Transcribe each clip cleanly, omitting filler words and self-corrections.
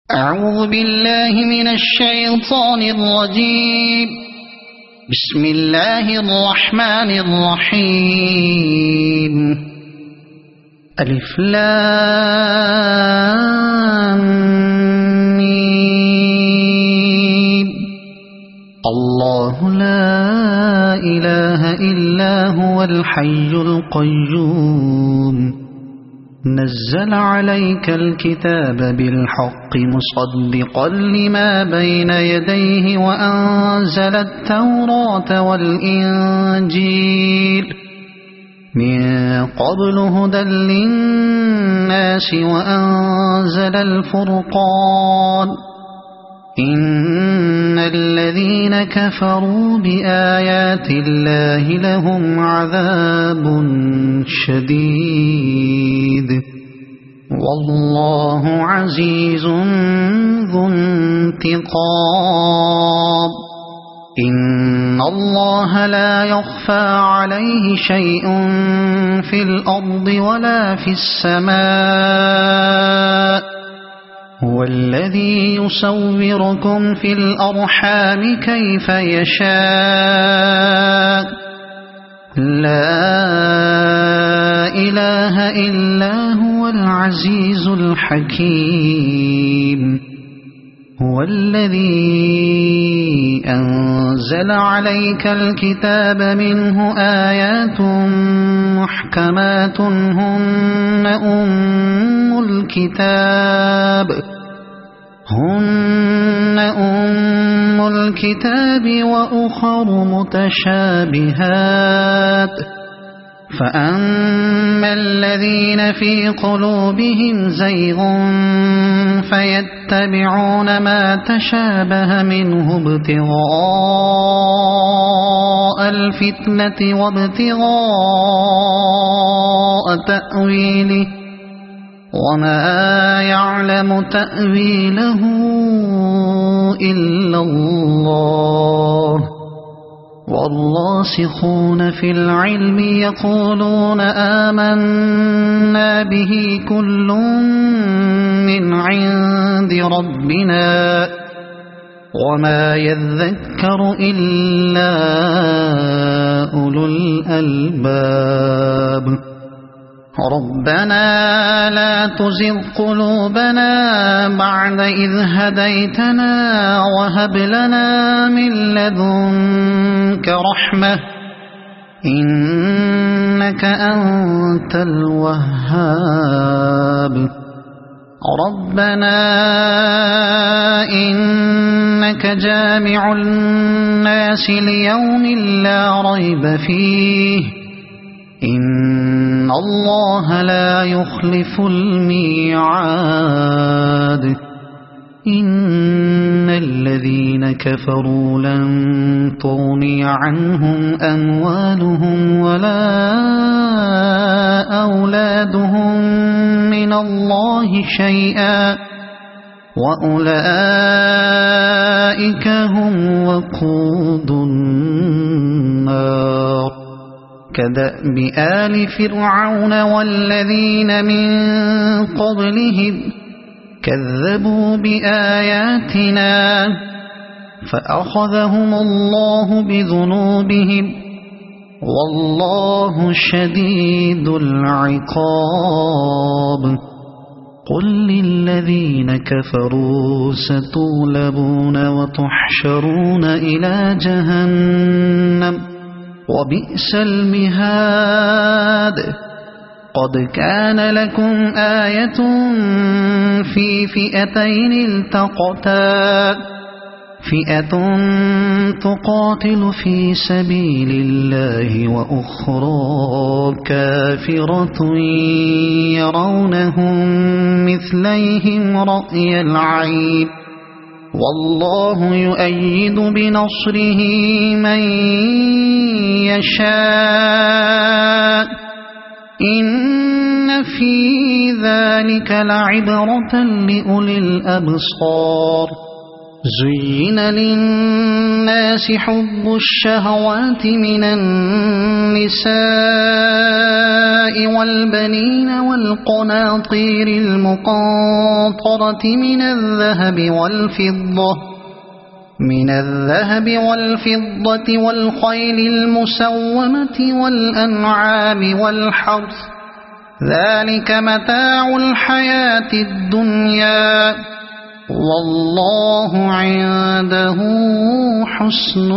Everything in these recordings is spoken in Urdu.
أعوذ بالله من الشيطان الرجيم. بسم الله الرحمن الرحيم. ألف لام ميم. الله لا إله إلا هو الحي القيوم. نزل عليك الكتاب بالحق مصدقا لما بين يديه وأنزل التوراة والإنجيل من قبل هدى للناس وأنزل الفرقان. إن الذين كفروا بآيات الله لهم عذاب شديد والله عزيز ذو انتقام. إن الله لا يخفى عليه شيء في الأرض ولا في السماء. هو الذي يصوركم في الأرحام كيف يشاء. لا إله إلا هو العزيز الحكيم. هو الذي أنزل عليك الكتاب منه آيات محكمات هن أم الكتاب وأخر متشابهات. فأما الذين في قلوبهم زيغ فيتبعون ما تشابه منه ابتغاء الفتنة وابتغاء تأويله وما يعلم تأويله إلا الله. والراسخون في العلم يقولون آمنا به كل من عند ربنا وما يذكر إلا أولو الألباب. ربنا لا تزغ قلوبنا بعد إذ هديتنا وهب لنا من لدنك رحمة إنك أنت الوهاب. ربنا إنك جامع الناس ليوم لا ريب فيه إن الله لا يخلف الميعاد. إن الذين كفروا لن تغني عنهم أموالهم ولا أولادهم من الله شيئا وأولئك هم وقود النار. كدأب آل فرعون والذين من قبلهم كذبوا بآياتنا فأخذهم الله بذنوبهم والله شديد العقاب. قل للذين كفروا ستغلبون وتحشرون إلى جهنم وبئس المهاد. قد كان لكم آية في فئتين التقتا فئة تقاتل في سبيل الله وأخرى كافرة يرونهم مثليهم رأي العين والله يؤيد بنصره من يشاء. إن في ذلك لعبرة لأولي الأبصار. زين للناس حب الشهوات من النساء والبنين والقناطير المقنطرة من الذهب والفضة والخيل المسومة والأنعام والحرث ذلك متاع الحياة الدنيا والله عنده حسن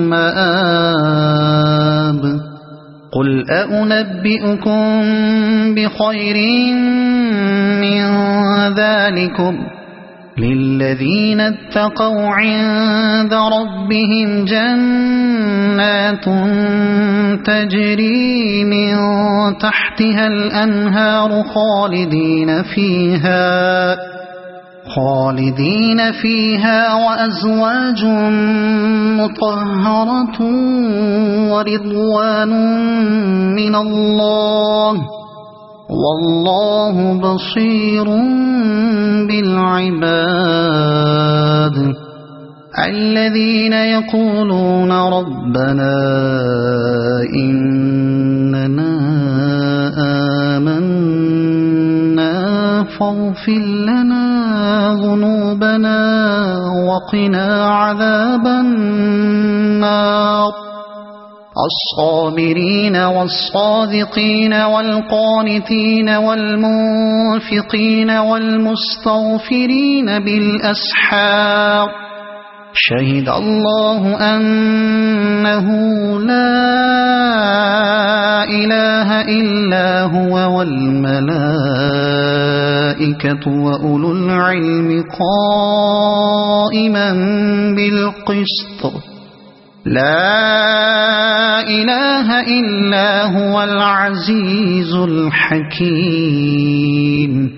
المآب قل أنبئكم بخير من ذلكم للذين اتقوا عند ربهم جنات تجري من تحتها الأنهار خالدين فيها وأزواج مطهرة ورضوان من الله والله بصير بالعباد الذين يقولون ربنا إننا آمنا فاغفر لنا ذنوبنا وقنا عذاب النار الصابرين والصادقين والقانتين والمنفقين والمستغفرين بالأسحار شهد الله أنه لا إله إلا هو والملائكة وأولو العلم قائما بالقسط لا إله إلا هو العزيز الحكيم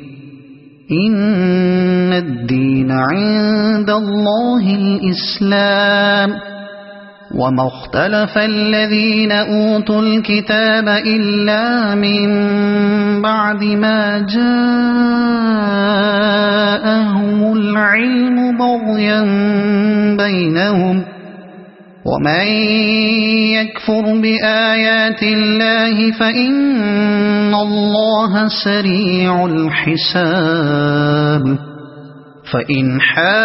إن الدين عند الله الإسلام وما اختلف الذين أوتوا الكتاب إلا من بعد ما جاءهم العلم بغيا بينهم ومن يكفر بآيات الله فإن الله سريع الحساب فإن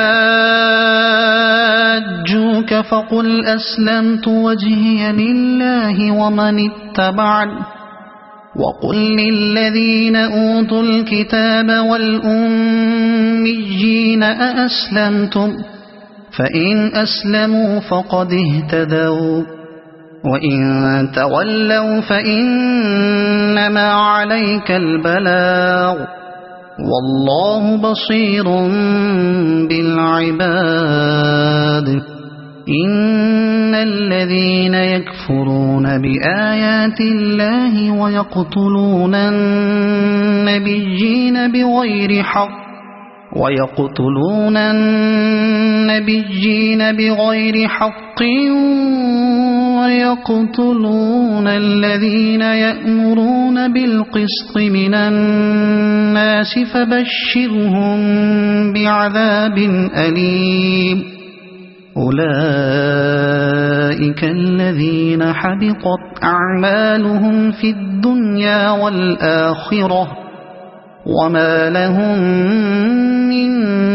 حاجوك فقل أسلمت وجهي لله ومن اتبعني وقل للذين أوتوا الكتاب والأميين أأسلمتم فإن أسلموا فقد اهتدوا وإن تولوا فإنما عليك البلاغ والله بصير بالعباد إن الذين يكفرون بآيات الله ويقتلون النبيين بغير حق ويقتلون الذين يأمرون بالقسط من الناس فبشرهم بعذاب أليم أولئك الذين حبطت أعمالهم في الدنيا والآخرة وما لهم من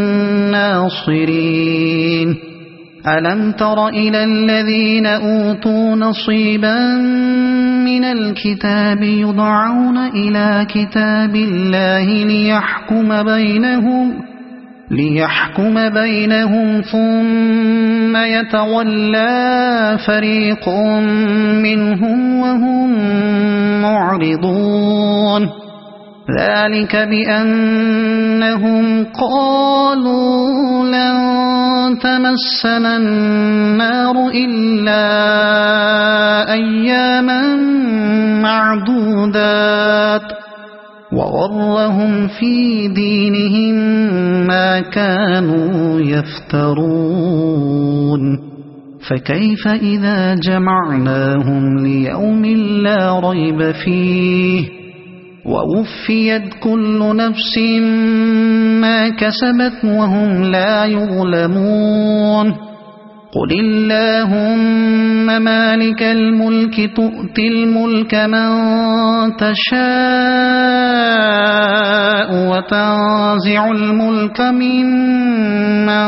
ناصرين ألم تر إلى الذين أوتوا نصيبا من الكتاب يدعون إلى كتاب الله ليحكم بينهم ثم يتولى فريق منهم وهم معرضون ذلك بأنهم قالوا لن تمسنا النار إلا أياما معدودات وغرهم في دينهم ما كانوا يفترون فكيف إذا جمعناهم ليوم لا ريب فيه ووفيت كل نفس ما كسبت وهم لا يظلمون قل اللهم مالك الملك تؤتي الملك من تشاء وتنزع الملك ممن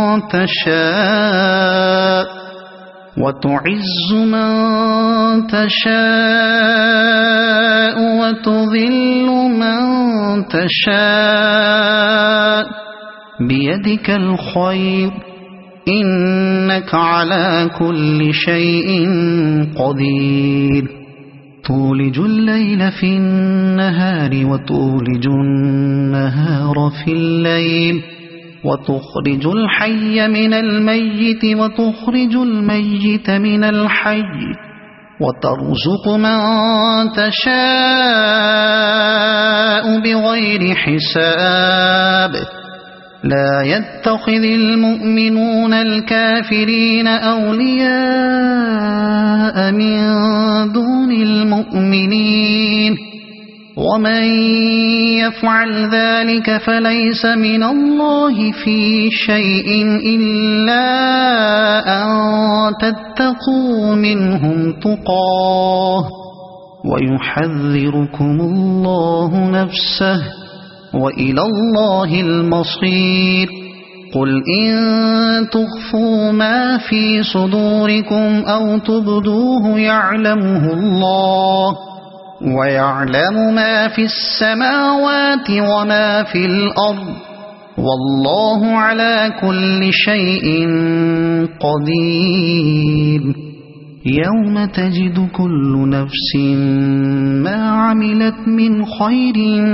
تشاء وتعز من تشاء وتذل من تشاء بيدك الخير إنك على كل شيء قدير تولج الليل في النهار وتولج النهار في الليل وتخرج الحي من الميت وتخرج الميت من الحي وترزق من تشاء بغير حساب لا يتخذ المؤمنون الكافرين أولياء من دون المؤمنين ومن يفعل ذلك فليس من الله في شيء إلا أن تتقوا منهم تقاه ويحذركم الله نفسه وإلى الله المصير قل إن تخفوا ما في صدوركم أو تبدوه يعلمه الله ويعلم ما في السماوات وما في الأرض والله على كل شيء قدير يوم تجد كل نفس ما عملت من خير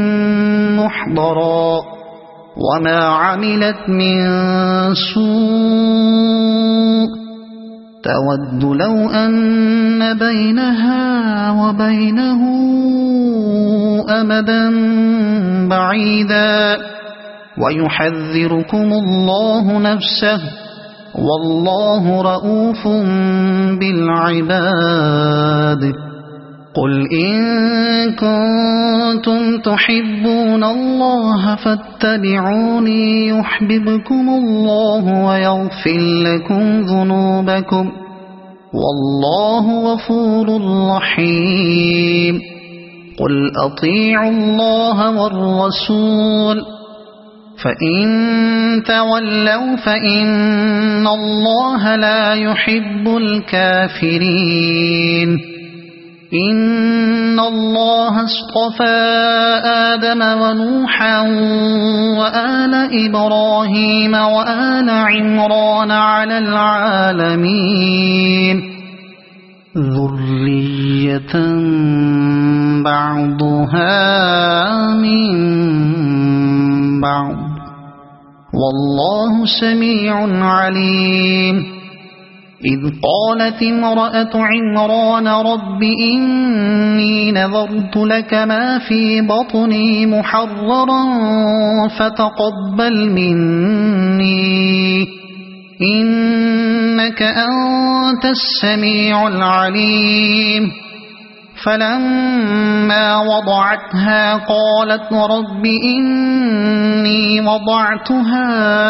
محضرا وما عملت من سوء تود لو أن بينها وبينه أمدا بعيدا ويحذركم الله نفسه والله رؤوف بالعباد قل إن كنتم تحبون الله فاتبعوني يحببكم الله ويغفر لكم ذنوبكم والله غفور رحيم قل أطيعوا الله والرسول فإن تولوا فإن الله لا يحب الكافرين إن الله اصطفى آدم ونوحا وآل إبراهيم وآل عمران على العالمين ذرية بعضها من بعض والله سميع عليم إذ قالت امرأة عمران رب إني نذرت لك ما في بطني محررا فتقبل مني إنك أنت السميع العليم فلما وضعتها قالت رب إني وضعتها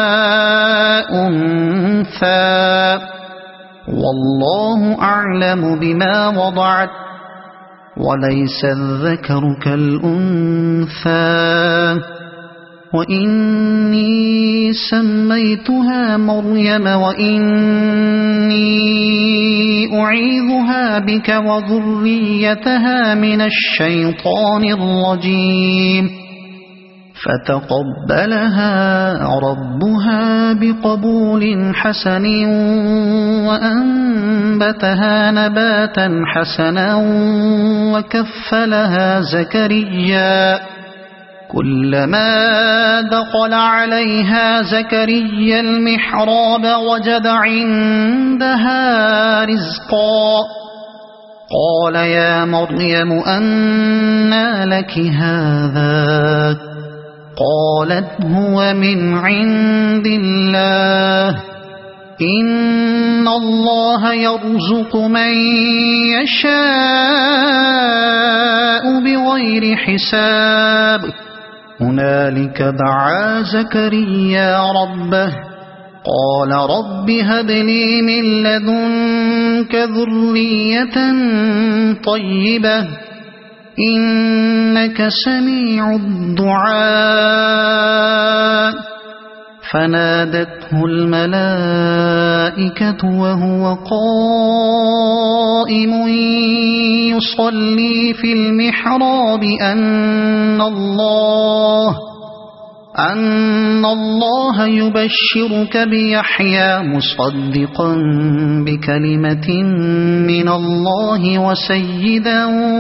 أنثى والله أعلم بما وضعت وليس الذكر كالأنثى وإني سميتها مريم وإني أعيذها بك وذريتها من الشيطان الرجيم فتقبلها ربها بقبول حسن وأنبتها نباتا حسنا وكفلها زكريا كلما دخل عليها زكريا المحراب وجد عندها رزقا قال يا مريم أنى لك هذا قالت هو من عند الله إن الله يرزق من يشاء بغير حساب هنالك دعا زكريا ربه قال رب هب لي من لدنك ذرية طيبة إنك سميع الدعاء فنادته الملائكة وهو قائم يصلي في المحراب أن الله يبشرك بيحيى مصدقا بكلمة من الله وسيدا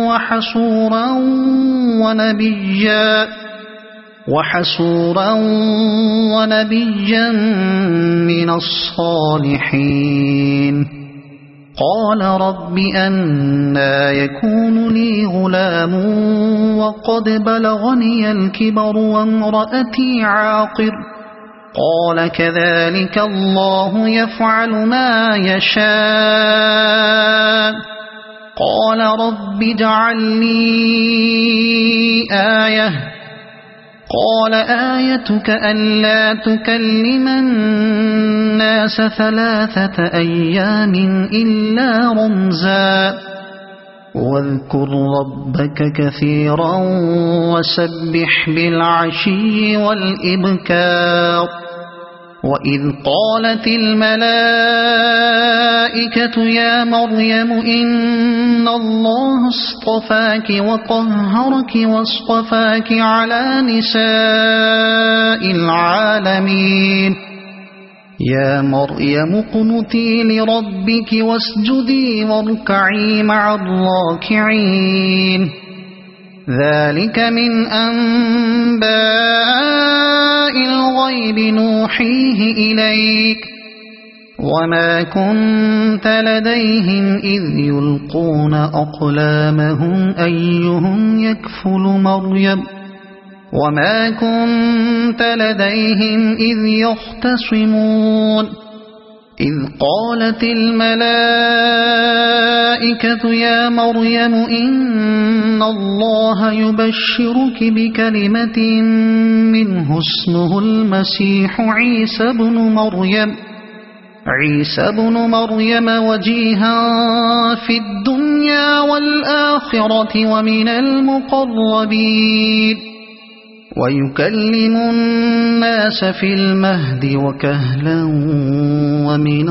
وحسورا ونبيا من الصالحين قال رب أنى يكون لي غلام وقد بلغني الكبر وامرأتي عاقر قال كذلك الله يفعل ما يشاء قال رب اجعل لي آية قال آيتك ألا تكلم الناس 3 أيام إلا رمزا واذكر ربك كثيرا وسبح بالعشي والإبكار وإذ قالت الملائكة يا مريم إن الله اصطفاك وطهرك واصطفاك على نساء العالمين يا مريم اقنتي لربك واسجدي واركعي مع الراكعين ذلك من أنباء الغيب نوحيه إليك وما كنت لديهم إذ يلقون أقلامهم أيهم يكفل مريم وما كنت لديهم إذ يختصمون إذ قالت الملائكة يا مريم إن الله يبشرك بكلمة منه اسمه المسيح عيسى بن مريم وجيها في الدنيا والآخرة ومن المقربين ويكلم الناس في المهد وكهلا ومن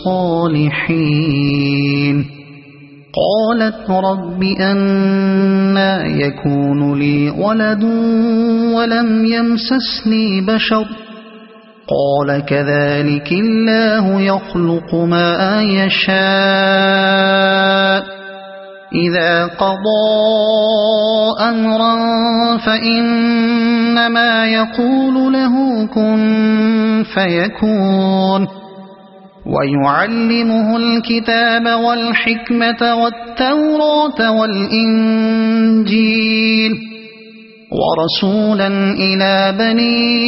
الصالحين قالت رب أنى يكون لي ولد ولم يمسسني بشر قال كذلك الله يخلق ما يشاء إذا قضى أمرا فإنما يقول له كن فيكون ويعلمه الكتاب والحكمة والتوراة والإنجيل ورسولا إلى بني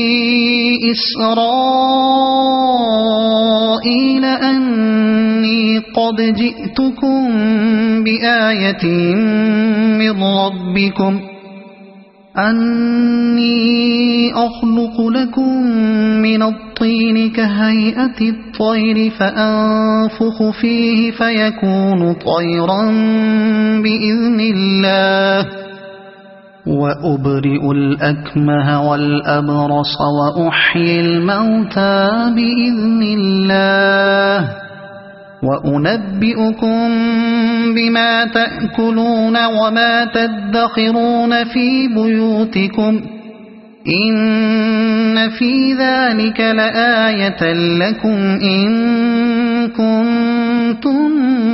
إسرائيل أني قد جئتكم بآية من ربكم أني أخلق لكم من الطين كهيئة الطير فأنفخ فيه فيكون طيرا بإذن الله وأبرئ الأكمه والأبرص وأحيي الموتى بإذن الله وأنبئكم بما تأكلون وما تدخرون في بيوتكم إن في ذلك لآية لكم إن كنتم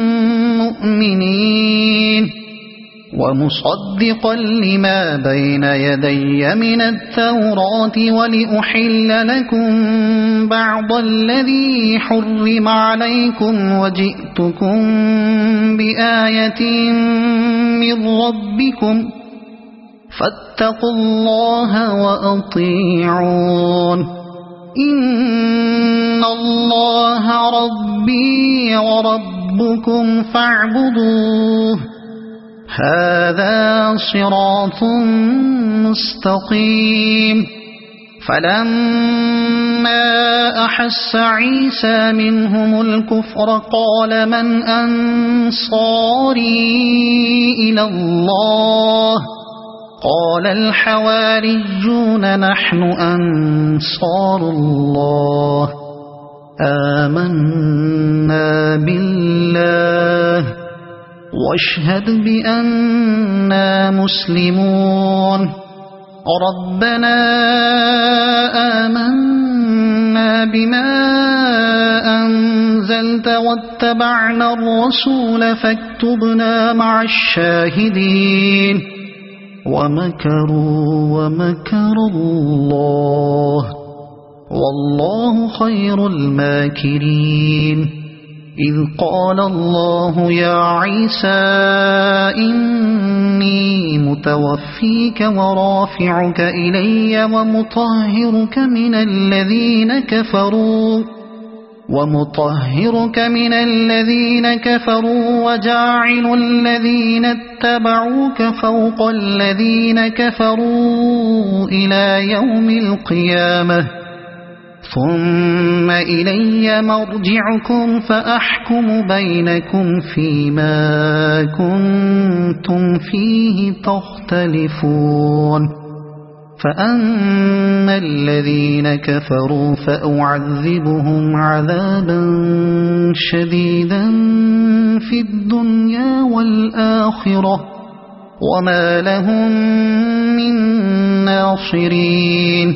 مؤمنين ومصدقا لما بين يدي من التوراة ولأحل لكم بعض الذي حرم عليكم وجئتكم بآية من ربكم فاتقوا الله وأطيعون إن إن الله ربي وربكم فاعبدوه هذا صراط مستقيم فلما أحس عيسى منهم الكفر قال من أنصاري إلى الله قال الحواريون نحن أنصار الله آمنا بالله واشهد بأننا مسلمون ربنا آمنا بما أنزلت واتبعنا الرسول فاكتبنا مع الشاهدين ومكروا ومكر الله والله خير الماكرين إذ قال الله يا عيسى إني متوفيك ورافعك إلي ومطهرك من الذين كفروا وجاعل الذين اتبعوك فوق الذين كفروا إلى يوم القيامة ثم إلي مرجعكم فأحكم بينكم فيما كنتم فيه تختلفون فأما الذين كفروا فأعذبهم عذابا شديدا في الدنيا والآخرة وما لهم من ناصرين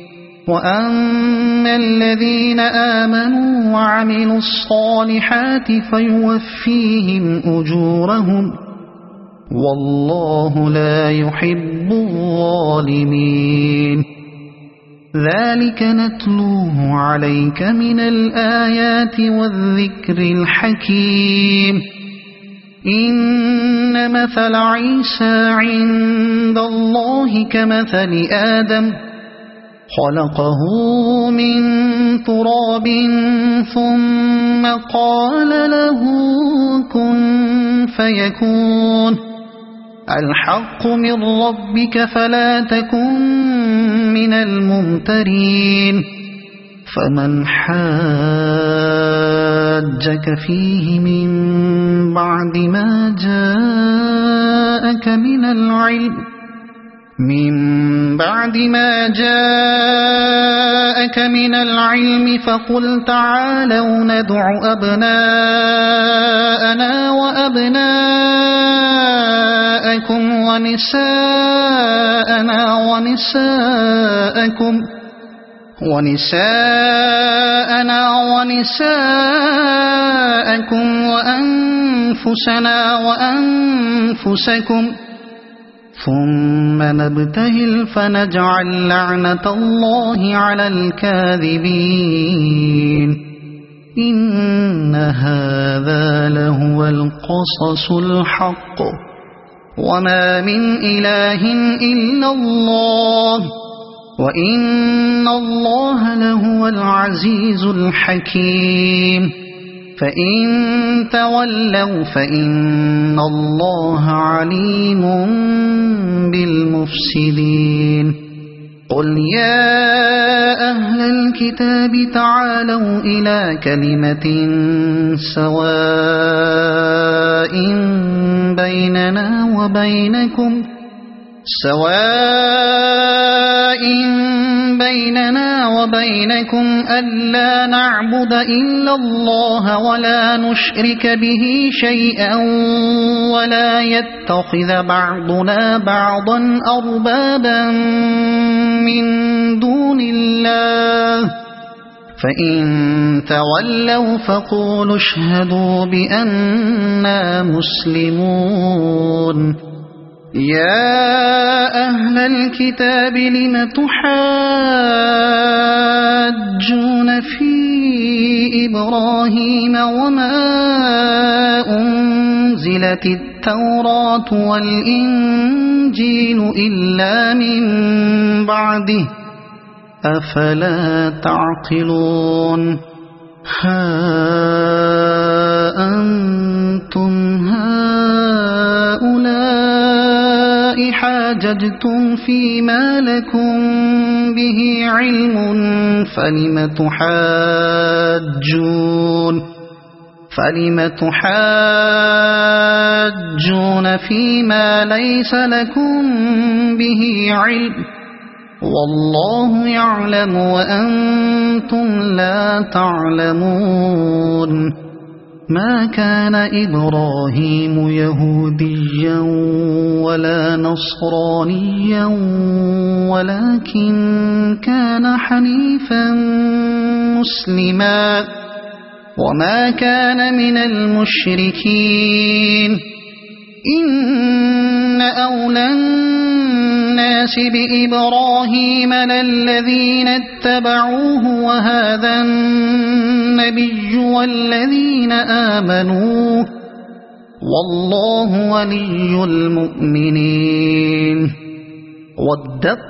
وأما الذين آمنوا وعملوا الصالحات فيوفيهم أجورهم والله لا يحب الظالمين ذلك نتلوه عليك من الآيات والذكر الحكيم إن مثل عيسى عند الله كمثل آدم خلقه من تراب ثم قال له كن فيكون الحق من ربك فلا تكن من الممترين فمن حاجك فيه من بعد ما جاءك من العلم فقل تعالوا ندع أبناءنا وأبناءكم ونساءنا ونساءكم وأنفسنا وأنفسكم ثم نبتهل فنجعل لعنة الله على الكاذبين إن هذا لهو القصص الحق وما من إله إلا الله وإن الله لهو العزيز الحكيم فإن تولوا فإن الله عليم بالمفسدين قل يا أهل الكتاب تعالوا إلى كلمة سواء بيننا وبينكم ألا نعبد إلا الله ولا نشرك به شيئا ولا يتخذ بعضنا بعضا أربابا من دون الله فإن تولوا فقولوا اشهدوا بأننا مسلمون يا أهل الكتاب لم تحاجون في إبراهيم وما أنزلت التوراة والإنجيل إلا من بعده أفلا تعقلون ها أنتم هؤلاء حاججتم فيما لكم به علم فلم تحاجون فيما ليس لكم به علم والله يعلم وأنتم لا تعلمون ما كان إبراهيم يهوديا ولا نصرانيا ولكن كان حنيفا مسلما وما كان من المشركين إن أولى الناس بإبراهيم للذين اتبعوه وهذا النبي والذين آمنوا والله ولي المؤمنين ودت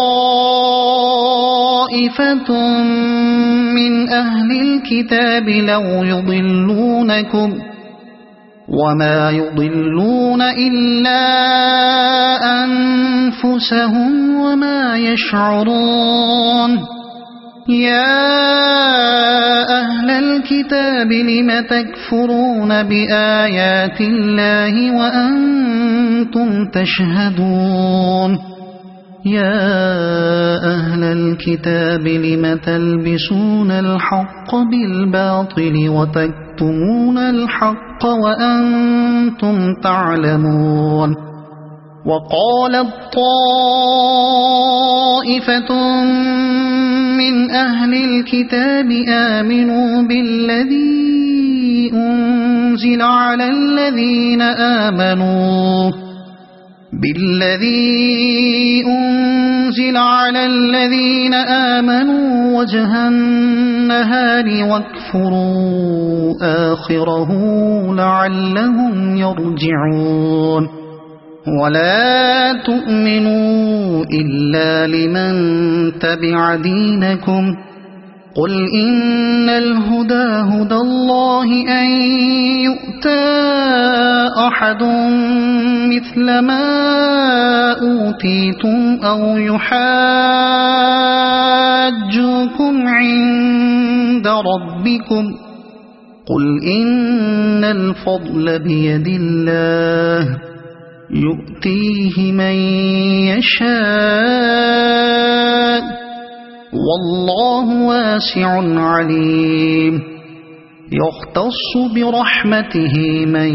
طائفة من أهل الكتاب لو يضلونكم وما يضلون إلا أنفسهم وما يشعرون يا أهل الكتاب لم تكفرون بآيات الله وأنتم تشهدون يا أهل الكتاب لم تلبسون الحق بالباطل وتكتمون الحق وأنتم تعلمون وقالت طائفة من أهل الكتاب آمنوا بالذي أنزل على الذين آمنوا وجه النهار واكفروا آخره لعلهم يرجعون ولا تؤمنوا إلا لمن تبع دينكم قل إن الهدى هدى الله أن يؤتى أحد مثل ما أوتيتم أو يحاجوكم عند ربكم قل إن الفضل بيد الله يؤتيه من يشاء والله واسع عليم يختص برحمته من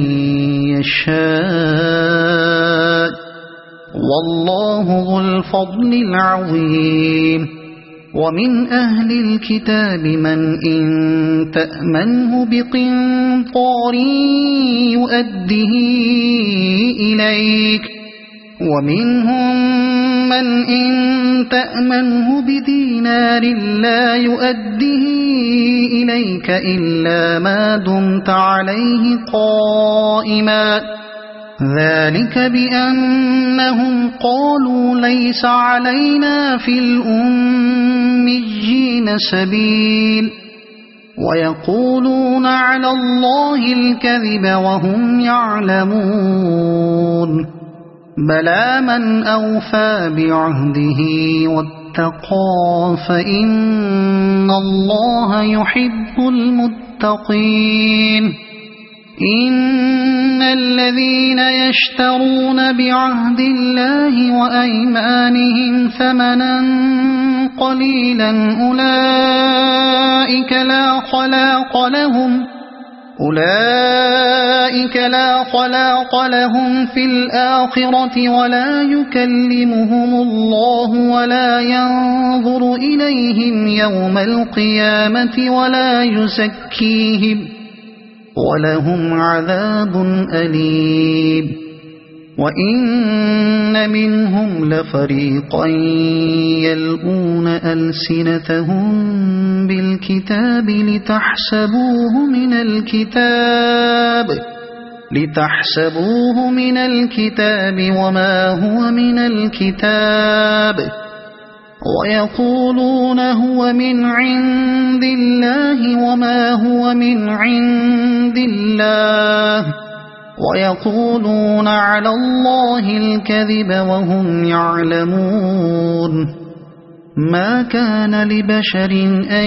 يشاء والله ذو الفضل العظيم ومن أهل الكتاب من إن تأمنه بقنطار يؤده إليك ومنهم من إن تأمنه بدينار لا يؤده إليك إلا ما دمت عليه قائما ذلك بأنهم قالوا ليس علينا في الأميين سبيل ويقولون على الله الكذب وهم يعلمون بلى من أوفى بعهده واتقى فإن الله يحب المتقين إن الذين يشترون بعهد الله وأيمانهم ثمنا قليلا أولئك لا خلاق لهم في الآخرة ولا يكلمهم الله ولا ينظر إليهم يوم القيامة ولا يزكيهم ولهم عذاب أليم وإن منهم لفريقا يلؤون ألسنتهم بالكتاب لتحسبوه من الكتاب وما هو من الكتاب ويقولون هو من عند الله وما هو من عند الله ويقولون على الله الكذب وهم يعلمون ما كان لبشر أن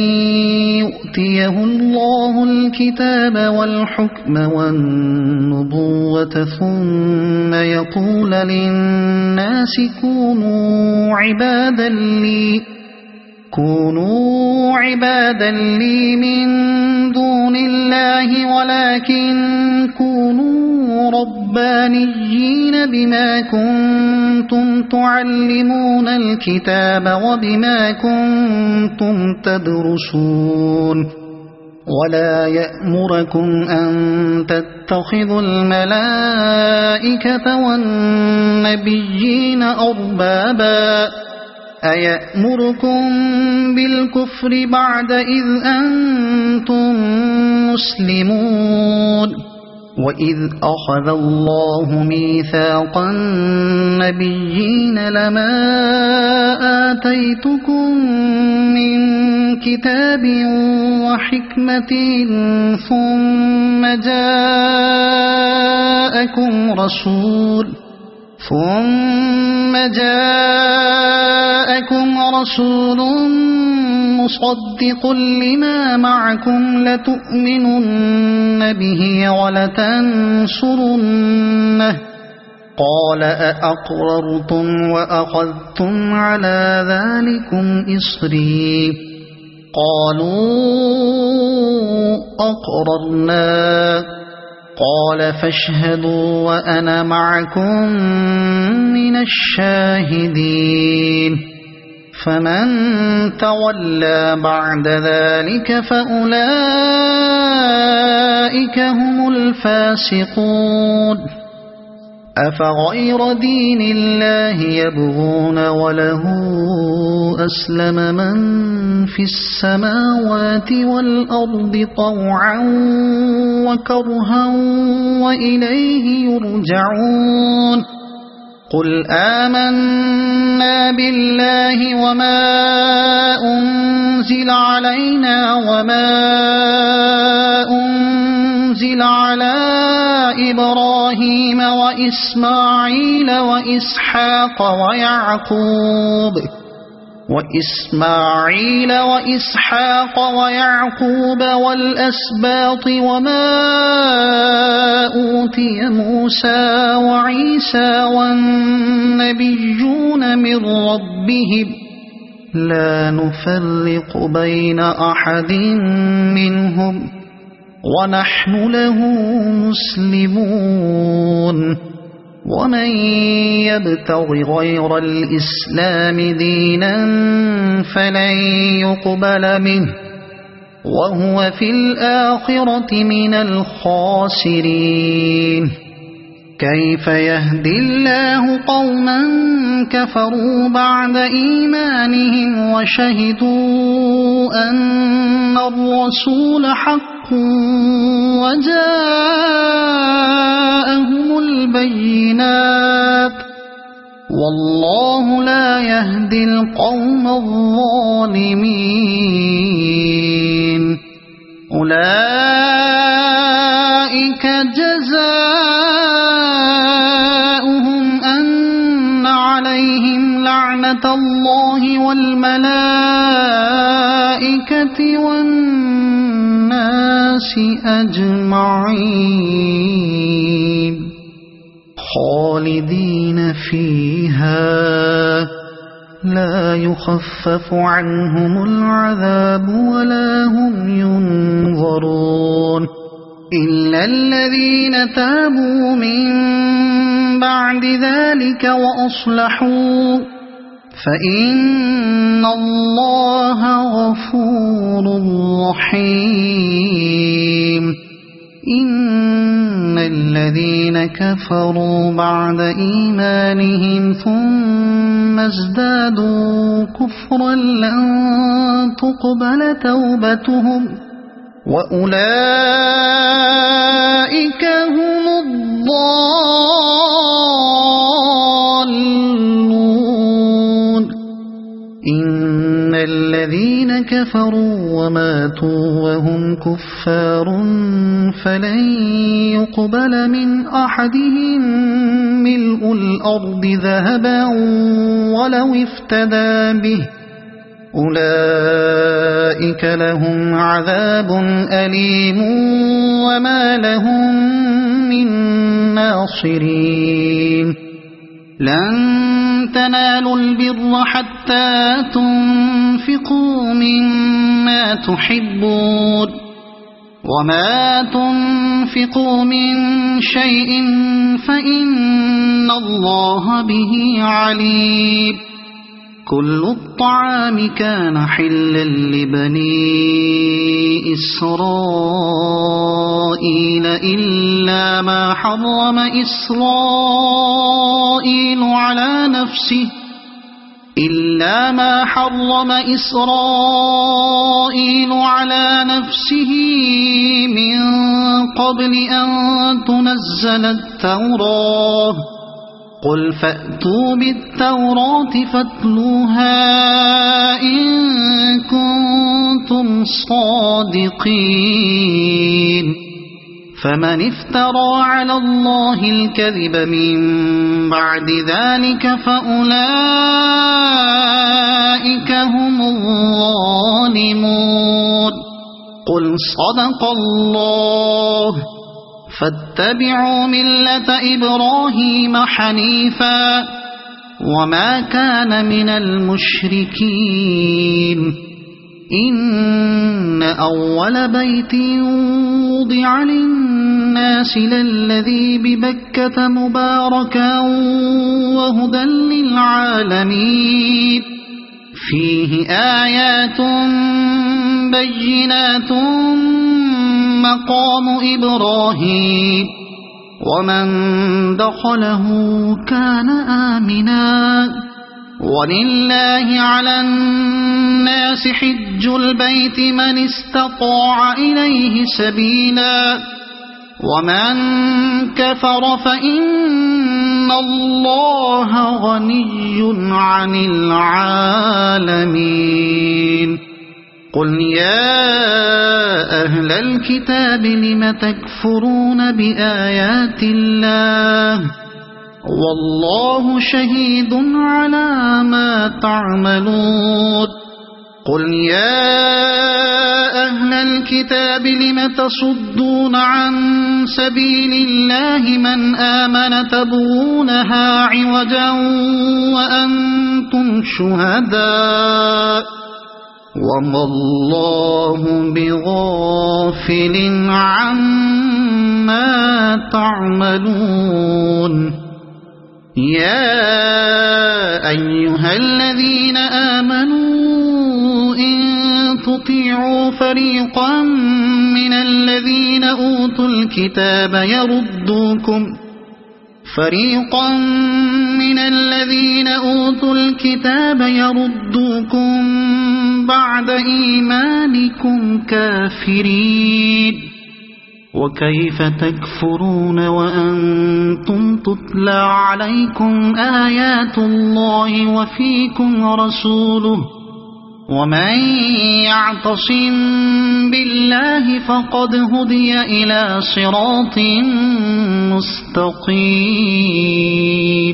يؤتيه الله الكتاب والحكم والنبوة ثم يقول للناس كونوا عبادا لي من دون الله ولكن كونوا ربانيين بما كنتم تعلمون الكتاب وبما كنتم تدرسون ولا يأمركم أن تتخذوا الملائكة والنبيين أربابا أيأمركم بالكفر بعد إذ أنتم مسلمون وإذ أخذ الله ميثاق النبيين لما آتيتكم من كتاب وحكمة ثم جاءكم رسول مصدق لما معكم لتؤمنن به ولتنصرنه قال أأقررتم وأخذتم على ذلكم إصري قالوا أقررنا قال فاشهدوا وأنا معكم من الشاهدين فمن تولى بعد ذلك فأولئك هم الفاسقون أفغير دين الله يبغون وله أسلم من في السماوات والأرض طوعا وكرها وإليه يرجعون قل آمنا بالله وما أنزل علينا وما أنزل على إبراهيم وإسماعيل وإسحاق ويعقوب والأسباط وما أوتي موسى وعيسى والنبيون من ربهم لا نفرق بين أحد منهم ونحن له مسلمون ومن يبتغ غير الإسلام دينا فلن يقبل منه وهو في الآخرة من الخاسرين كيف يهدي الله قوما كفروا بعد إيمانهم وشهدوا أن الرسول حق وجاءهم البينات والله لا يهدي القوم الظالمين أولئك جزاؤهم أن عليهم لعنة الله والملائكة والناس أجمعين خالدين فيها لا يخفف عنهم العذاب ولا هم ينظرون إلا الذين تابوا من بعد ذلك وأصلحوا فإن الله غفور رحيم إن الذين كفروا بعد إيمانهم ثم ازدادوا كفرا لن تقبل توبتهم وأولئك هم الضالون كفروا وماتوا وهم كفار فلن يقبل من أحدهم ملء الأرض ذهبا ولو افتدى به أولئك لهم عذاب أليم وما لهم من ناصرين لن تنالوا البر حتى تنفقوا مما تحبون وما تنفقوا من شيء فإن الله به عليم كل الطعام كان حلا لبني إسرائيل إلا ما حرم إسرائيل على نفسه من قبل أن تنزل التوراة قل فأتوا بالتوراة فاتلوها إن كنتم صادقين فمن افترى على الله الكذب من بعد ذلك فأولئك هم الظالمون قل صدق الله فاتبعوا ملة إبراهيم حنيفا وما كان من المشركين إن أول بيت وضع للناس للذي ببكة مباركا وهدى للعالمين فيه آيات بينات مقام إبراهيم ومن دخله كان آمنا ولله على الناس حج البيت من استطاع إليه سبيلا ومن كفر فإن الله غني عن العالمين قل يا أهل الكتاب لم تكفرون بآيات الله والله شهيد على ما تعملون قل يا أهل الكتاب لم تصدون عن سبيل الله من آمن تبغونها عوجا وأنتم شهداء وما الله بغافل عما تعملون يا أيها الذين آمنوا إن تطيعوا فريقا من الذين أوتوا الكتاب يردوكم بعد إيمانكم كافرين وكيف تكفرون وأنتم تتلى عليكم آيات الله وفيكم رسوله ومن يعتصم بالله فقد هدي إلى صراط مستقيم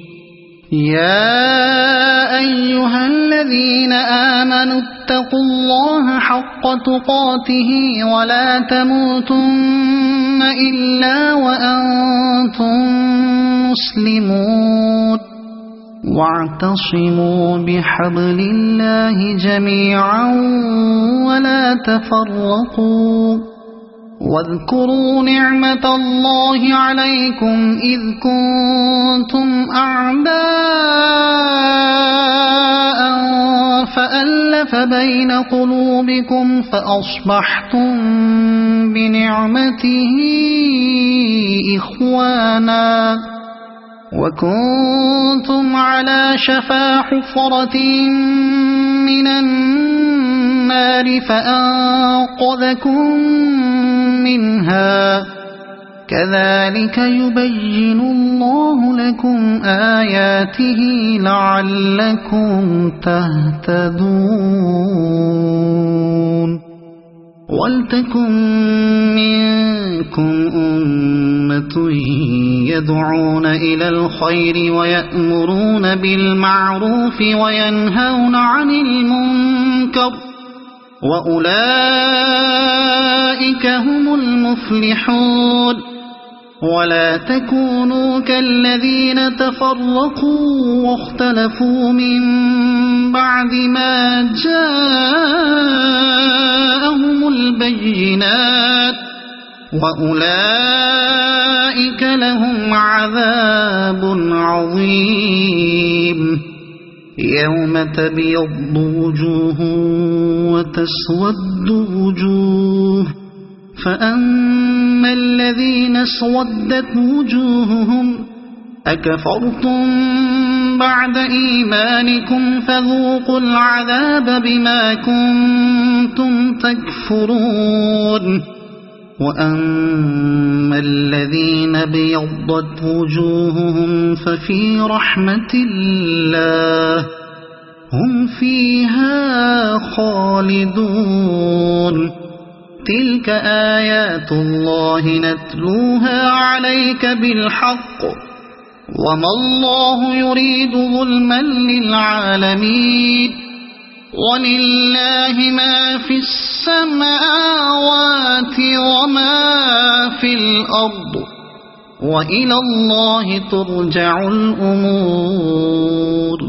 يا أيها الذين آمنوا اتقوا الله حق تقاته ولا تموتن إلا وأنتم مسلمون واعتصموا بحبل الله جميعا ولا تفرقوا واذكروا نعمة الله عليكم إذ كنتم أعداء فألف بين قلوبكم فأصبحتم بنعمته إخوانا وكنتم على شفا حفرة من النار فأنقذكم منها كذلك يبين الله لكم آياته لعلكم تهتدون ولتكن منكم أمة يدعون إلى الخير ويأمرون بالمعروف وينهون عن المنكر وأولئك هم المفلحون ولا تكونوا كالذين تفرقوا واختلفوا من بعد ما جاءهم البينات وأولئك لهم عذاب عظيم يوم تبيض وجوه وتسود وجوه فأما الذين اسودت وجوههم أكفرتم بعد إيمانكم فذوقوا العذاب بما كنتم تكفرون وأما الذين بيضت وجوههم ففي رحمة الله هم فيها خالدون تلك آيات الله نتلوها عليك بالحق وما الله يريد ظلما للعالمين ولله ما في السماوات وما في الأرض وإلى الله ترجع الأمور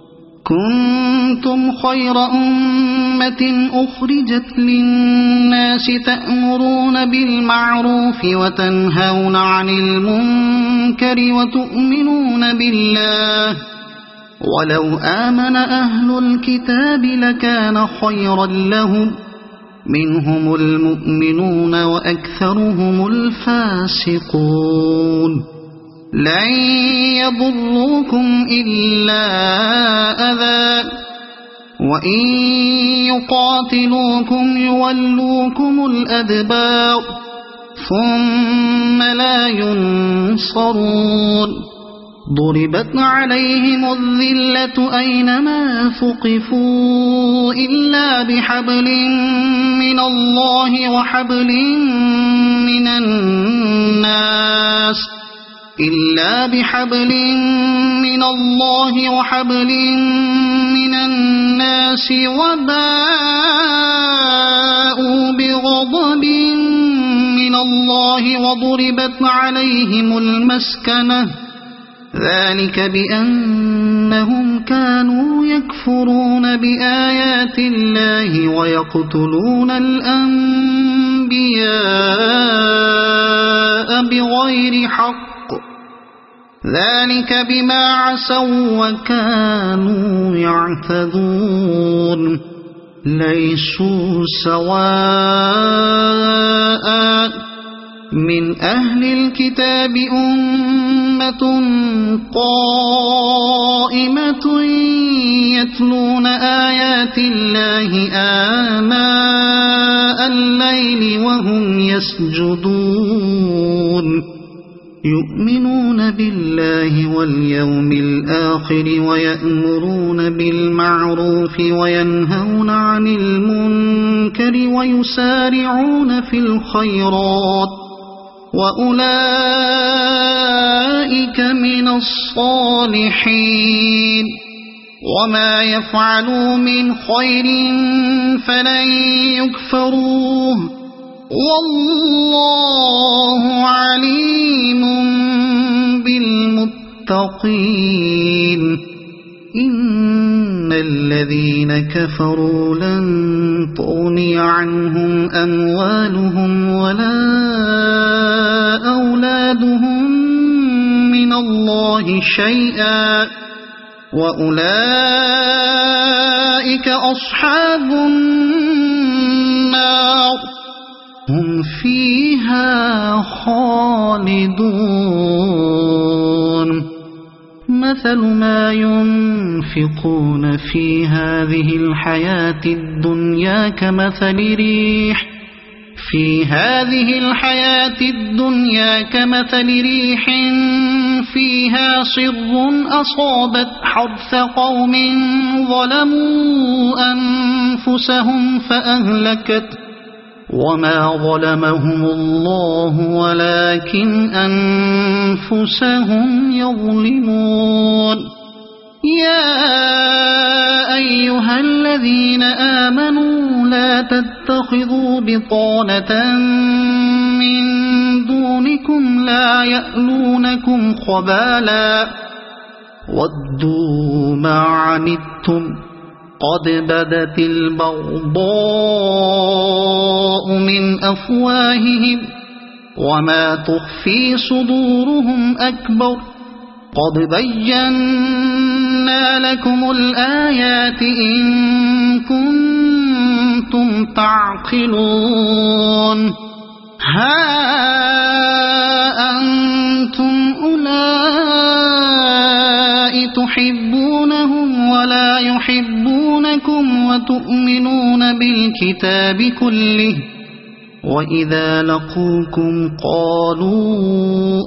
كنتم خير أمة أخرجت للناس تأمرون بالمعروف وتنهون عن المنكر وتؤمنون بالله ولو آمن أهل الكتاب لكان خيرا لهم منهم المؤمنون وأكثرهم الفاسقون لن يضروكم إلا أذى وإن يقاتلوكم يولوكم الأدبار ثم لا ينصرون ضربت عليهم الذلة أينما ثقفوا إلا بحبل من الله وحبل من الناس وباءوا بغضب من الله وضربت عليهم المسكنة ذلك بأنهم كانوا يكفرون بآيات الله ويقتلون الأنبياء بغير حق ذلك بما عصوا وكانوا يعتدون ليسوا سواء من أهل الكتاب أمة قائمة يتلون آيات الله آناء الليل وهم يسجدون يؤمنون بالله واليوم الآخر ويأمرون بالمعروف وينهون عن المنكر ويسارعون في الخيرات وأولئك من الصالحين وما يفعلوا من خير فلن يكفروه والله عليم بالمتقين إن الذين كفروا لن تغني عنهم أموالهم ولا أولادهم من الله شيئا وأولئك أصحاب النار هم فيها خالدون مثل ما ينفقون في هذه الحياة الدنيا كمثل ريح في هذه الحياة الدنيا كمثل ريح فيها صر أصابت حرث قوم ظلموا أنفسهم فأهلكت وما ظلمهم الله ولكن أنفسهم يظلمون يا أيها الذين آمنوا لا تتخذوا بطانة من دونكم لا يألونكم خبالا ودوا ما عنتم قد بدت البغضاء من أفواههم وما تخفي صدورهم أكبر قد بينا لكم الآيات إن كنتم تعقلون ها أنتم أولئك تحبونهم ولا يحبونكم وتؤمنون بالكتاب كله وإذا لقوكم قالوا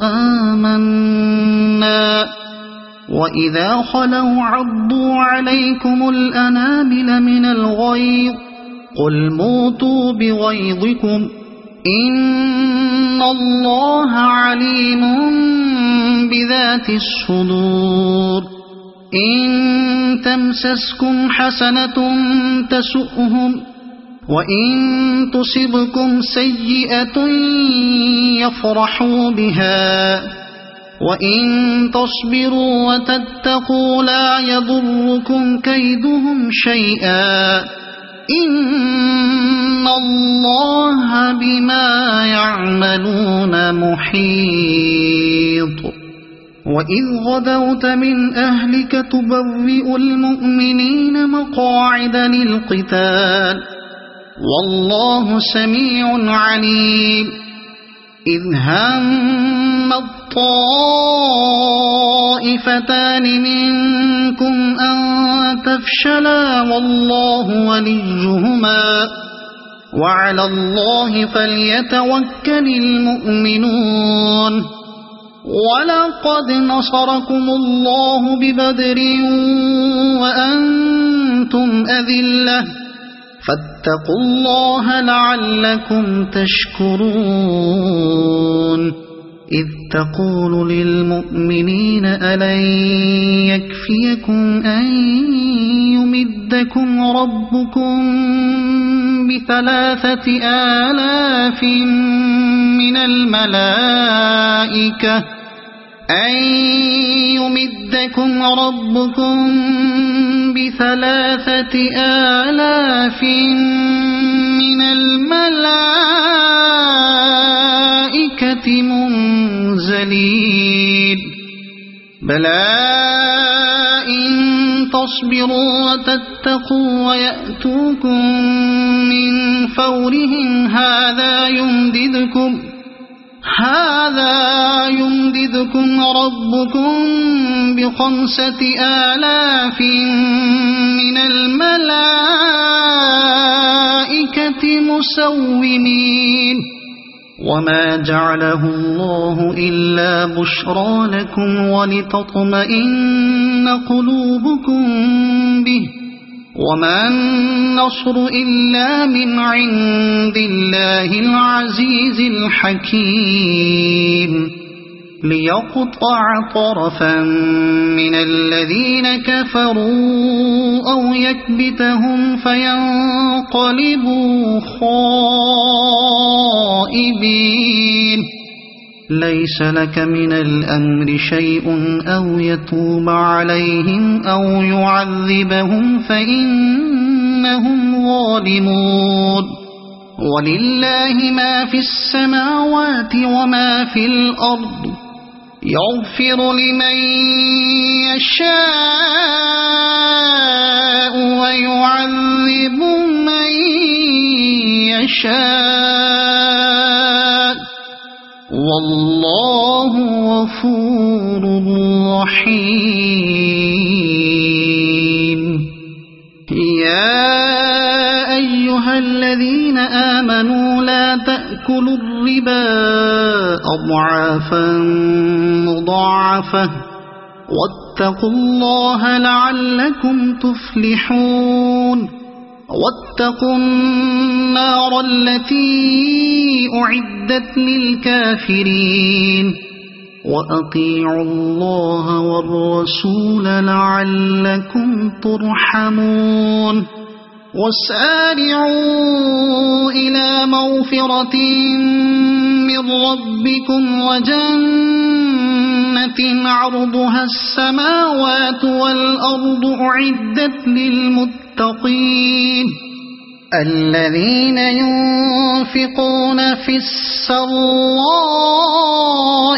آمنا وإذا خلوا عضوا عليكم الأنامل من الغيظ قل موتوا بغيظكم إن الله عليم بذات الصدور إن تمسسكم حسنة تسؤهم وإن تصبكم سيئة يفرحوا بها وإن تصبروا وتتقوا لا يضركم كيدهم شيئا إن الله بما يعملون محيط وإذ غدوت من أهلك تبوئ المؤمنين مقاعد للقتال والله سميع عليم إذ هم الطائفتان منكم أن تفشلا والله وليهما وعلى الله فليتوكل المؤمنون ولقد نصركم الله ببدر وأنتم أذلة فاتقوا الله لعلكم تشكرون إذ تقول للمؤمنين ألن يكفيكم أن يمدكم ربكم ب3,000 من الملائكة أن يمدكم ربكم ب3,000 من الملائكة منزلين بلى إن تصبروا وتتقوا ويأتوكم من فورهم هذا يمددكم ربكم ب5,000 من الملائكة مسومين وما جعله الله إلا بشرى لكم ولتطمئن قلوبكم به وما النصر إلا من عند الله العزيز الحكيم ليقطع طرفا من الذين كفروا أو يكبتهم فينقلبوا خائبين ليس لك من الأمر شيء أو يتوب عليهم أو يعذبهم فإنهم ظالمون ولله ما في السماوات وما في الأرض يغفر لمن يشاء ويعذب من يشاء والله غفور رحيم يا أيها الذين آمنوا لا تأكلوا الربا أضعافا مضاعفة واتقوا الله لعلكم تفلحون واتقوا النار التي أعدت للكافرين وأطيعوا الله والرسول لعلكم ترحمون وسارعوا إلى مغفرة من ربكم وجنة عرضها السماوات والأرض أعدت للمتقين الذين ينفقون في السراء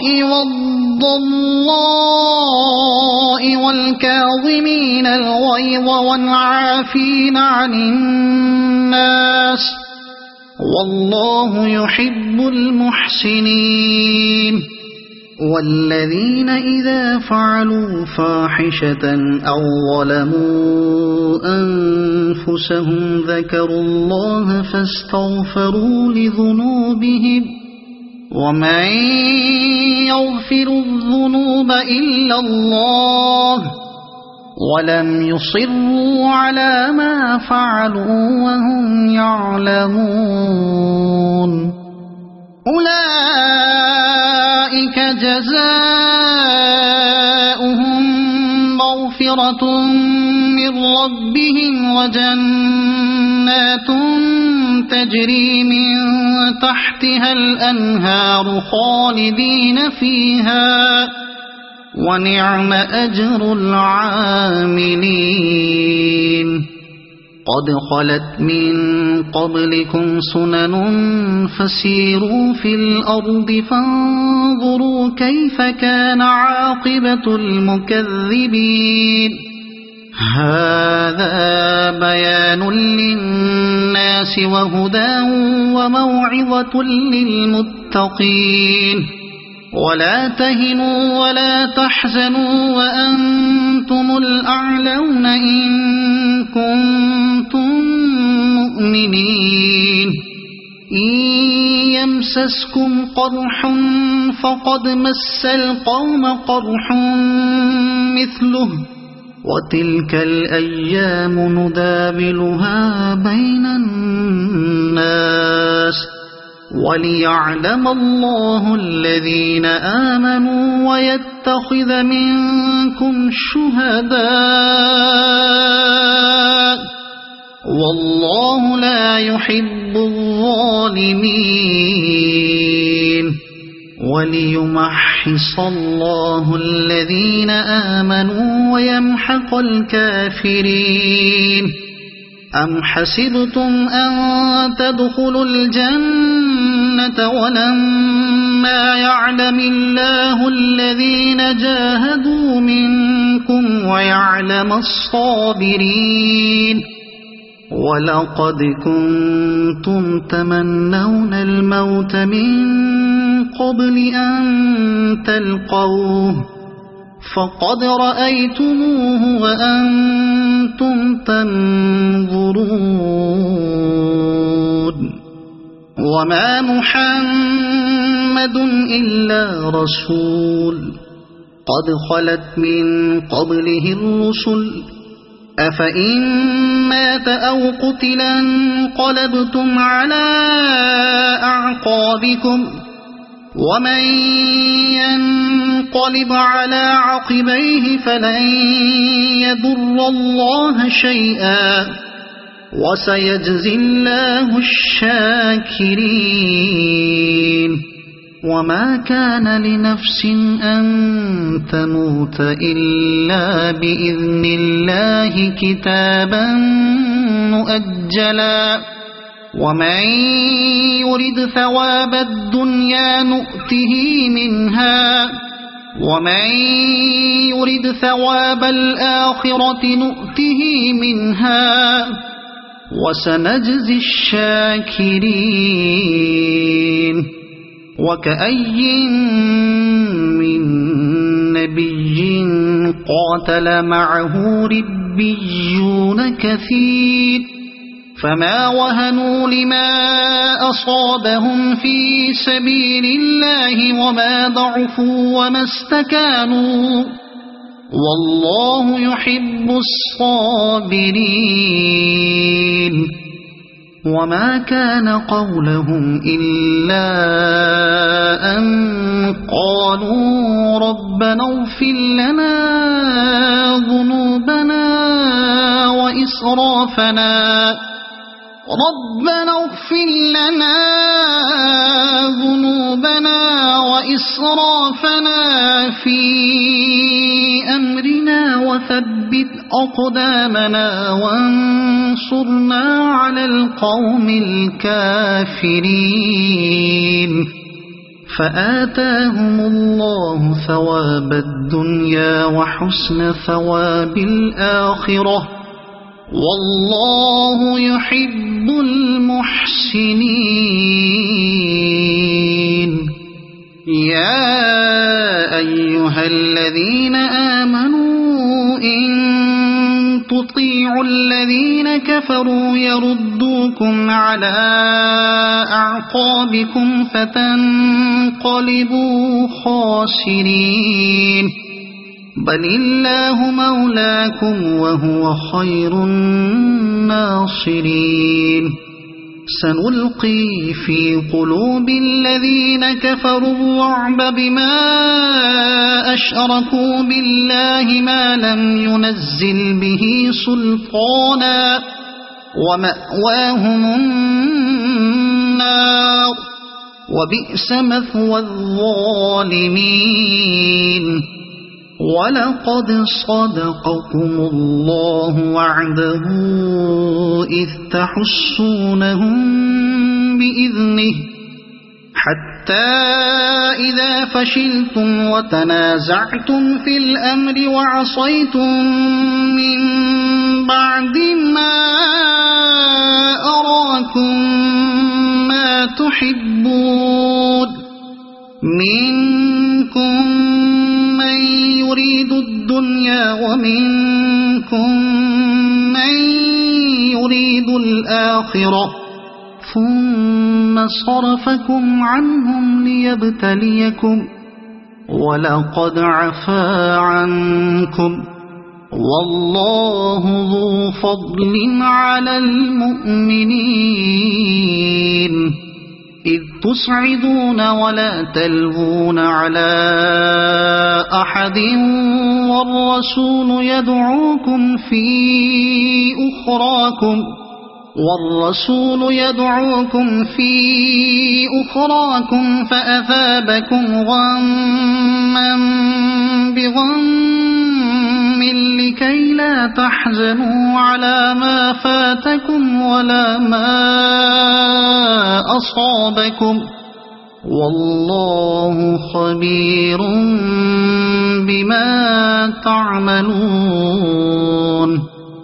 والضراء والكاظمين الغيظ والعافين عن الناس والله يحب المحسنين والذين إذا فعلوا فاحشة أو ظلموا أنفسهم ذكروا الله فاستغفروا لذنوبهم ومن يغفر الذنوب إلا الله ولم يصروا على ما فعلوا وهم يعلمون أولئك جزاؤهم مغفرة من ربهم وجنات تجري من تحتها الأنهار خالدين فيها ونعم أجر العاملين قد خلت من قبلكم سنن فسيروا في الأرض فانظروا كيف كان عاقبة المكذبين هذا بيان للناس وهدى وموعظة للمتقين ولا تهنوا ولا تحزنوا وأنتم الأعلون إن كنتم مؤمنين إن يمسسكم قرح فقد مس القوم قرح مثله وتلك الأيام نداولها بين الناس وليعلم الله الذين آمنوا ويتخذ منكم شهداء والله لا يحب الظالمين وليمحص الله الذين آمنوا ويمحق الكافرين أم حسبتم أن تدخلوا الجنة ولما يعلم الله الذين جاهدوا منكم ويعلم الصابرين ولقد كنتم تمنون الموت من قبل أن تلقوه فقد رأيتموه وأنتم تنظرون وما محمد إلا رسول قد خلت من قبله الرسل أفإن مات أو قتلا انقلبتم على أعقابكم ومن ينقلب على عقبيه فلن يضر الله شيئا وسيجزي الله الشاكرين وما كان لنفس أن تموت إلا بإذن الله كتابا مؤجلا ومن يرد ثواب الدنيا نؤته منها ومن يرد ثواب الآخرة نؤته منها وسنجزي الشاكرين وكأي من نبي قاتل معه ربيون كثير فما وهنوا لما أصابهم في سبيل الله وما ضعفوا وما استكانوا والله يحب الصابرين وما كان قولهم إلا أن قالوا ربنا اغفر لنا ذنوبنا وإسرافنا في أمرنا وثبت أقدامنا وانصرنا على القوم الكافرين فآتاهم الله ثواب الدنيا وحسن ثواب الآخرة والله يحب المحسنين يا أيها الذين آمنوا إن تطيعوا الذين كفروا يردوكم على أعقابكم فتنقلبوا خاسرين بل الله مولاكم وهو خير الناصرين سنلقي في قلوب الذين كفروا الرعب بما أشركوا بالله ما لم ينزل به سلطانا ومأواهم النار وبئس مثوى الظالمين ولقد صدقكم الله وعده إذ تحسونهم بإذنه حتى إذا فشلتم وتنازعتم في الأمر وعصيتم من بعد ما أراكم ما تحبون منكم من يريد الدنيا ومنكم من يريد الآخرة ثم صرفكم عنهم ليبتليكم ولقد عفا عنكم والله ذو فضل على المؤمنين إذ تصعدون ولا تلوون على أحد والرسول يدعوكم في أخراكم فأثابكم غما بغم لكي لا تحزنوا على ما فاتكم ولا ما أصابكم والله خبير بما تعملون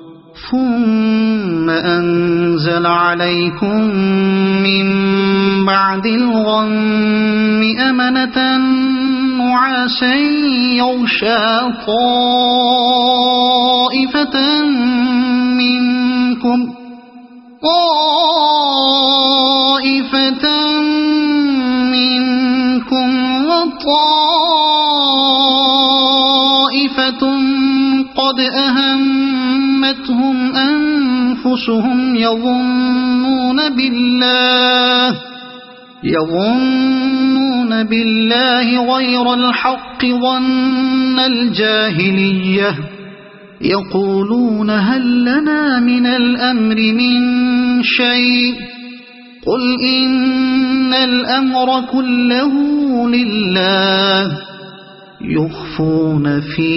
ثم أنزل عليكم من بعد الغم أمنة نعاسا يغشى طائفة منكم وطائفة قد أهمتهم أنفسهم يظنون بالله غير الحق ظن الجاهلية يقولون هل لنا من الأمر من شيء قل إن الأمر كله لله يخفون في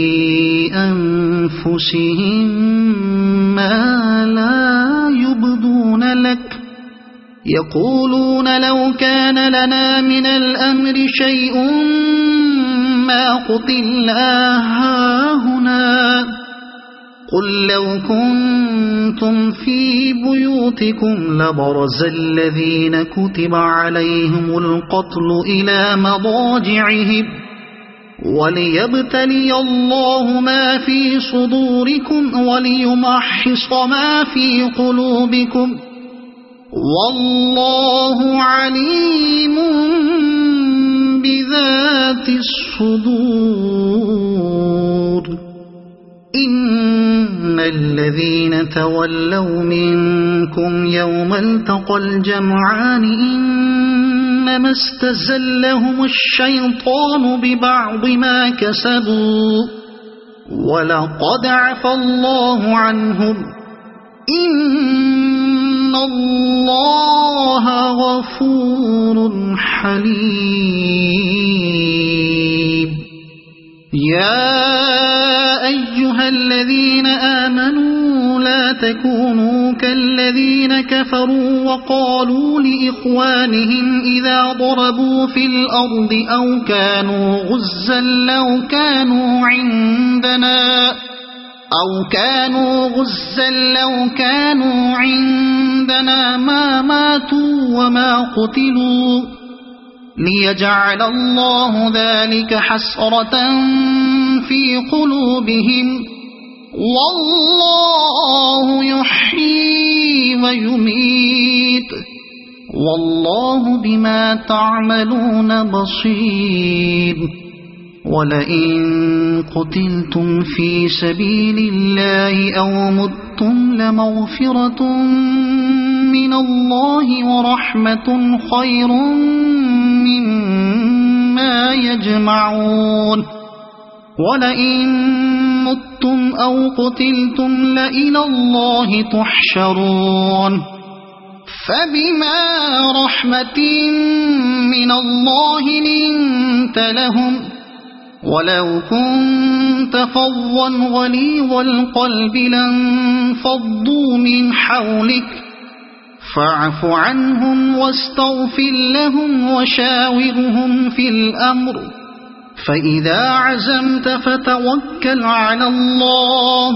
أنفسهم ما لا يبدون لك يقولون لو كان لنا من الأمر شيء ما قتلنا هاهنا قل لو كنتم في بيوتكم لبرز الذين كتب عليهم القتل إلى مضاجعهم وليبتلي الله ما في صدوركم وليمحص ما في قلوبكم والله عليم بذات الصدور إن الذين تولوا منكم يوم التقى الجمعان إنما استزلهم الشيطان ببعض ما كسبوا ولقد عفى الله عنهم إن الله غفور حليم يا أيها الذين آمنوا لا تكونوا كالذين كفروا وقالوا لإخوانهم إذا ضربوا في الأرض أو كانوا غزا لو كانوا عندنا ما ماتوا وما قتلوا ليجعل الله ذلك حسرة في قلوبهم والله يحيي ويميت والله بما تعملون بصير ولئن قتلتم في سبيل الله أو متم لمغفرة من الله ورحمة خير مما يجمعون ولئن متم أو قتلتم لإلى الله تحشرون فبما رحمة من الله لنت لهم ولو كنت فظا غليظ القلب لانفضوا من حولك فاعف عنهم واستغفر لهم وشاورهم في الأمر فإذا عزمت فتوكل على الله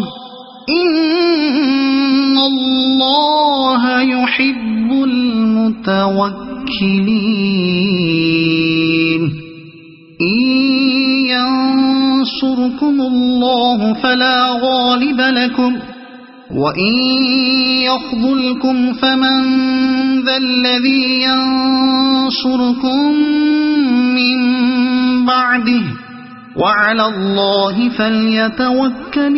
إن الله يحب المتوكلين إن ينصركم الله فلا غالب لكم وإن يخذلكم فمن ذا الذي ينصركم من بعده وعلى الله فليتوكل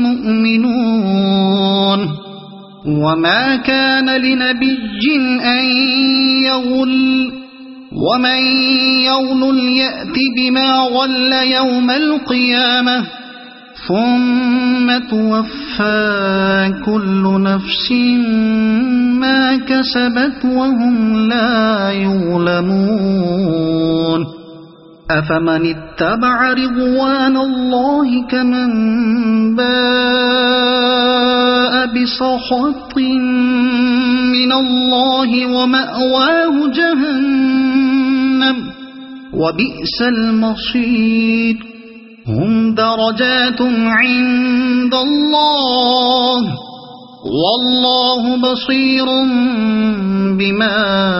المؤمنون وما كان لنبي أن يغل ومن يغل يأت بما غل يوم القيامة ثم توفى كل نفس ما كسبت وهم لا يظلمون أفمن اتبع رضوان الله كمن باء بسخط من الله ومأواه جهنم وبئس المصير هم درجات عند الله والله بصير بما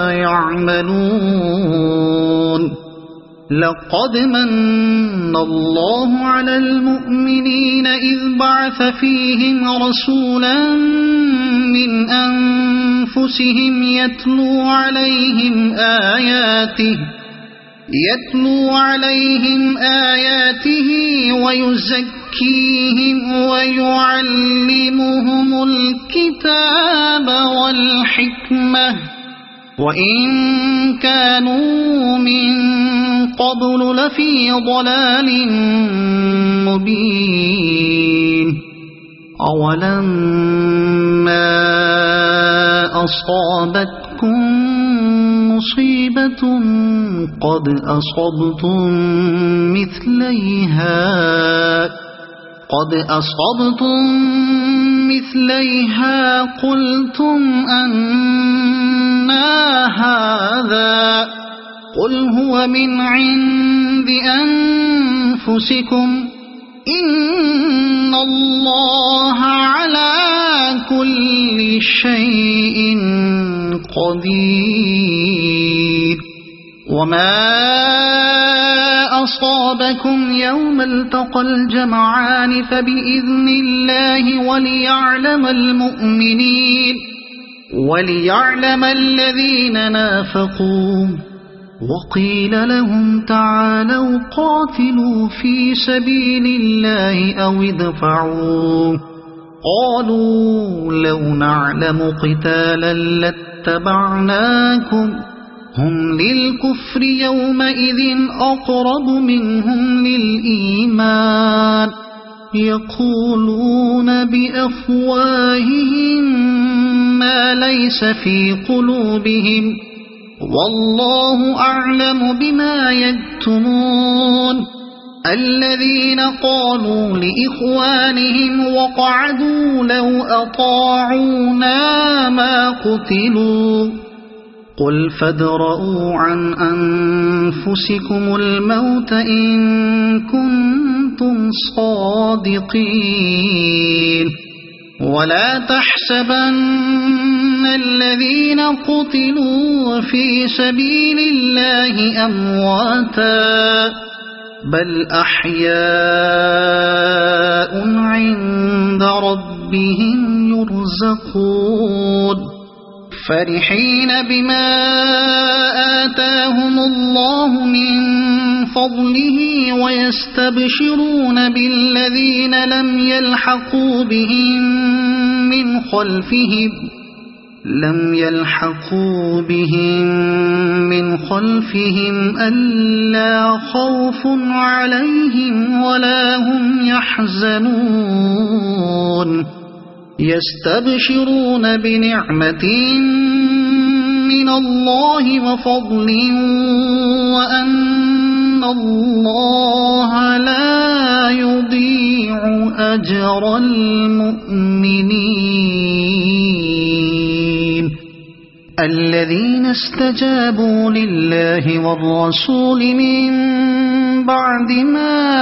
يعملون لقد من الله على المؤمنين إذ بعث فيهم رسولا من أنفسهم يتلو عليهم آياته ويزكيهم ويعلمهم الكتاب والحكمة وإن كانوا من قبل لفي ضلال مبين أولما أصابتكم مصيبة قد أصبتم مثليها قلتم أنى هذا قل هو من عند أنفسكم إن الله على كل شيء قدير وما أصابكم يوم التقى الجمعان فبإذن الله وليعلم المؤمنين وليعلم الذين نافقوا وقيل لهم تعالوا قاتلوا في سبيل الله أو ادفعوا قالوا لو نعلم قتالا لاتبعناكم هم للكفر يومئذ أقرب منهم للإيمان يقولون بأفواههم ما ليس في قلوبهم والله أعلم بما يكتمون الذين قالوا لإخوانهم وقعدوا لو أطاعونا ما قتلوا قل فادرءوا عن أنفسكم الموت إن كنتم صادقين ولا تحسبن الذين قتلوا في سبيل الله أمواتا بل أحياء عند ربهم يرزقون فرحين بما آتاهم الله من فضله ويستبشرون بالذين لم يلحقوا بهم من خلفهم ألا خوف عليهم ولا هم يحزنون يستبشرون بنعمة من الله وفضل وأن الله لا يضيع أجر المؤمنين الذين استجابوا لله والرسول من بعد ما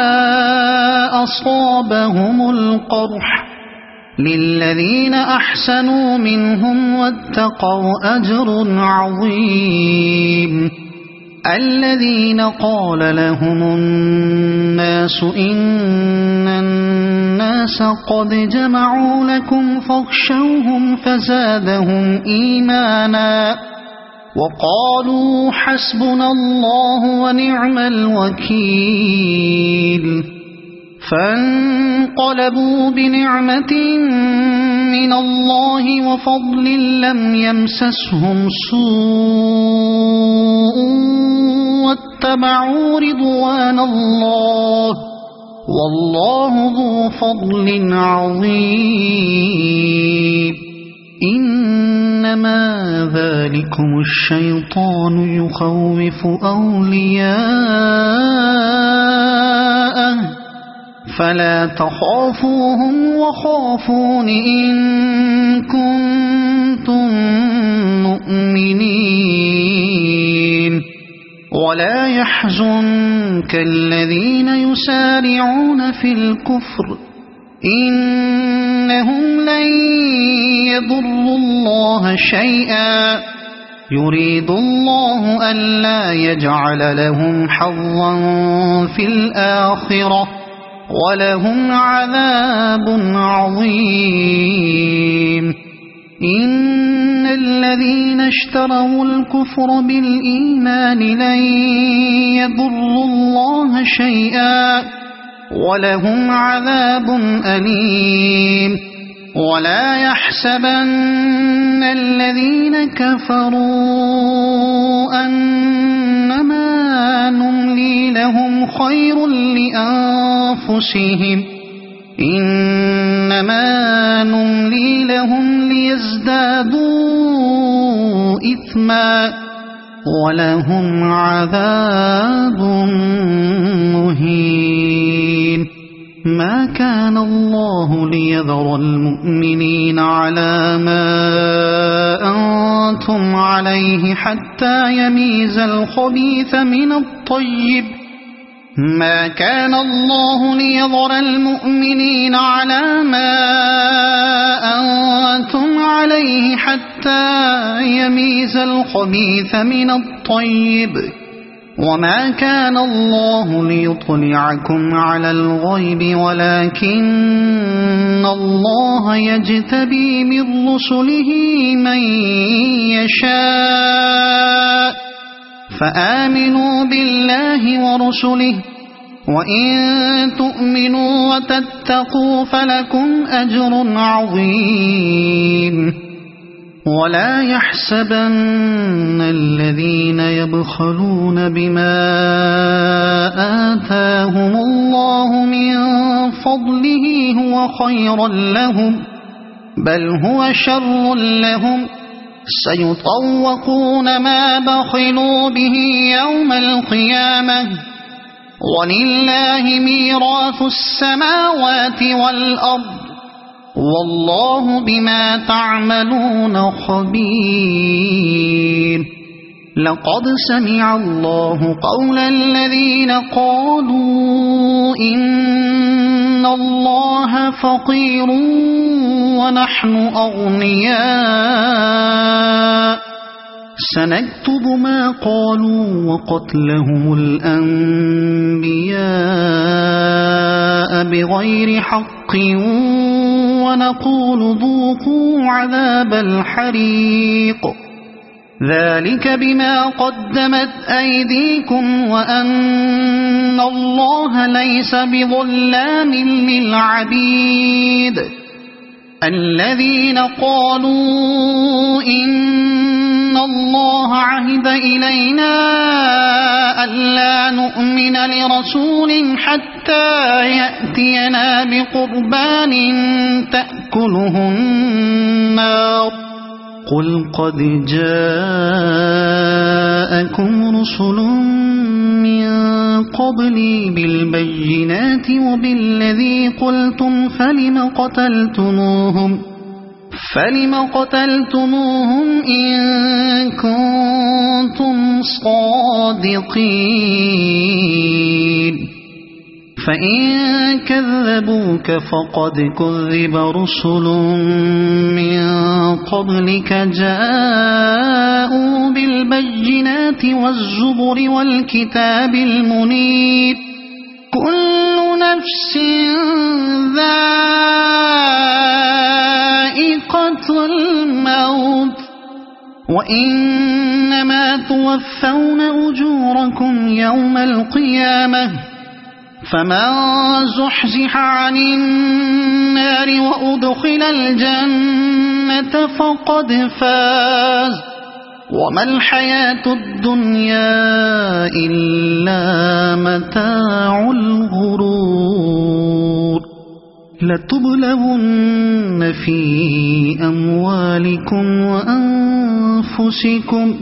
أصابهم القرح للذين أحسنوا منهم واتقوا أجر عظيم الذين قال لهم الناس إن الناس قد جمعوا لكم فاخشوهم فزادهم إيمانا وقالوا حسبنا الله ونعم الوكيل فانقلبوا بنعمة من الله وفضل لم يمسسهم سوء واتبعوا رضوان الله والله ذو فضل عظيم إنما ذلكم الشيطان يخوف أولياءه فلا تخافوهم وخافون إن كنتم مؤمنين ولا يحزنك الذين يسارعون في الكفر إنهم لن يضروا الله شيئا يريد الله ألا يجعل لهم حظا في الآخرة ولهم عذاب عظيم إن الذين اشتروا الكفر بالإيمان لن يضروا الله شيئا ولهم عذاب أليم ولا يحسبن الذين كفروا أنما نملي لهم خير لأنفسهم إنما نملي لهم ليزدادوا إثما ولهم عذاب مهين ما كان الله ليذر المؤمنين على ما أنتم عليه حتى يميز الخبيث من الطيب ما كان الله ليذر المؤمنين على ما أنتم عليه حتى يميز الخبيث من الطيب وما كان الله ليطلعكم على الغيب ولكن الله يجتبي من رسله من يشاء فآمنوا بالله ورسله وإن تؤمنوا وتتقوا فلكم أجر عظيم ولا يحسبن الذين يبخلون بما آتاهم الله من فضله هو خيرا لهم بل هو شر لهم سيطوقون ما بخلوا به يوم القيامة ولله ميراث السماوات والأرض والله بما تعملون خبير لقد سمع الله قول الذين قالوا إن الله فقير ونحن أغنياء سنكتب ما قالوا وقتلهم الأنبياء بغير حق ونقول ذوقوا عذاب الحريق ذلك بما قدمت أيديكم وأن الله ليس بظلام للعبيد الذين قالوا إن الله عهد إلينا ألا نؤمن لرسول حتى يأتينا بقربان تأكله النار قل قد جاءكم رسل من قبلي بالبينات وبالذي قلتم فلم قتلتموهم إن كنتم صادقين فإن كذبوك فقد كذب رسل من قبلك جاءوا بالبينات والزبر والكتاب المنير كل نفس ذائقة الموت وإنما توفون أجوركم يوم القيامة فمن زحزح عن النار وأدخل الجنة فقد فاز وما الحياة الدنيا إلا متاع الغرور لتبلغن في أموالكم وأنفسكم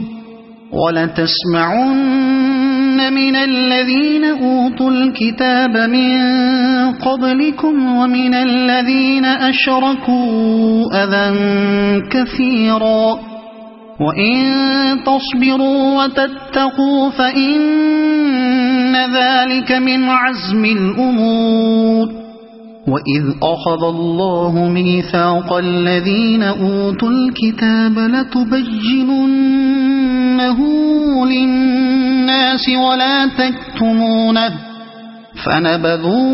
ولتسمعن من الذين أوتوا الكتاب من قبلكم ومن الذين أشركوا أذى كثيرا وإن تصبروا وتتقوا فإن ذلك من عزم الأمور وإذ أخذ الله ميثاق الذين أوتوا الكتاب لتبيننه للناس ولا تكتمونه فنبذوه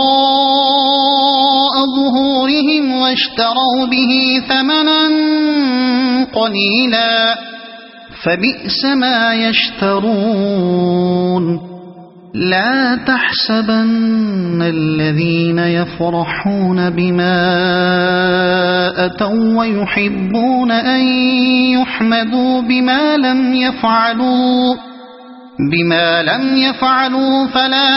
وراء ظهورهم واشتروا به ثمنا قليلا فبئس ما يشترون لا تحسبن الذين يفرحون بما أتوا ويحبون أن يحمدوا بما لم يفعلوا فلا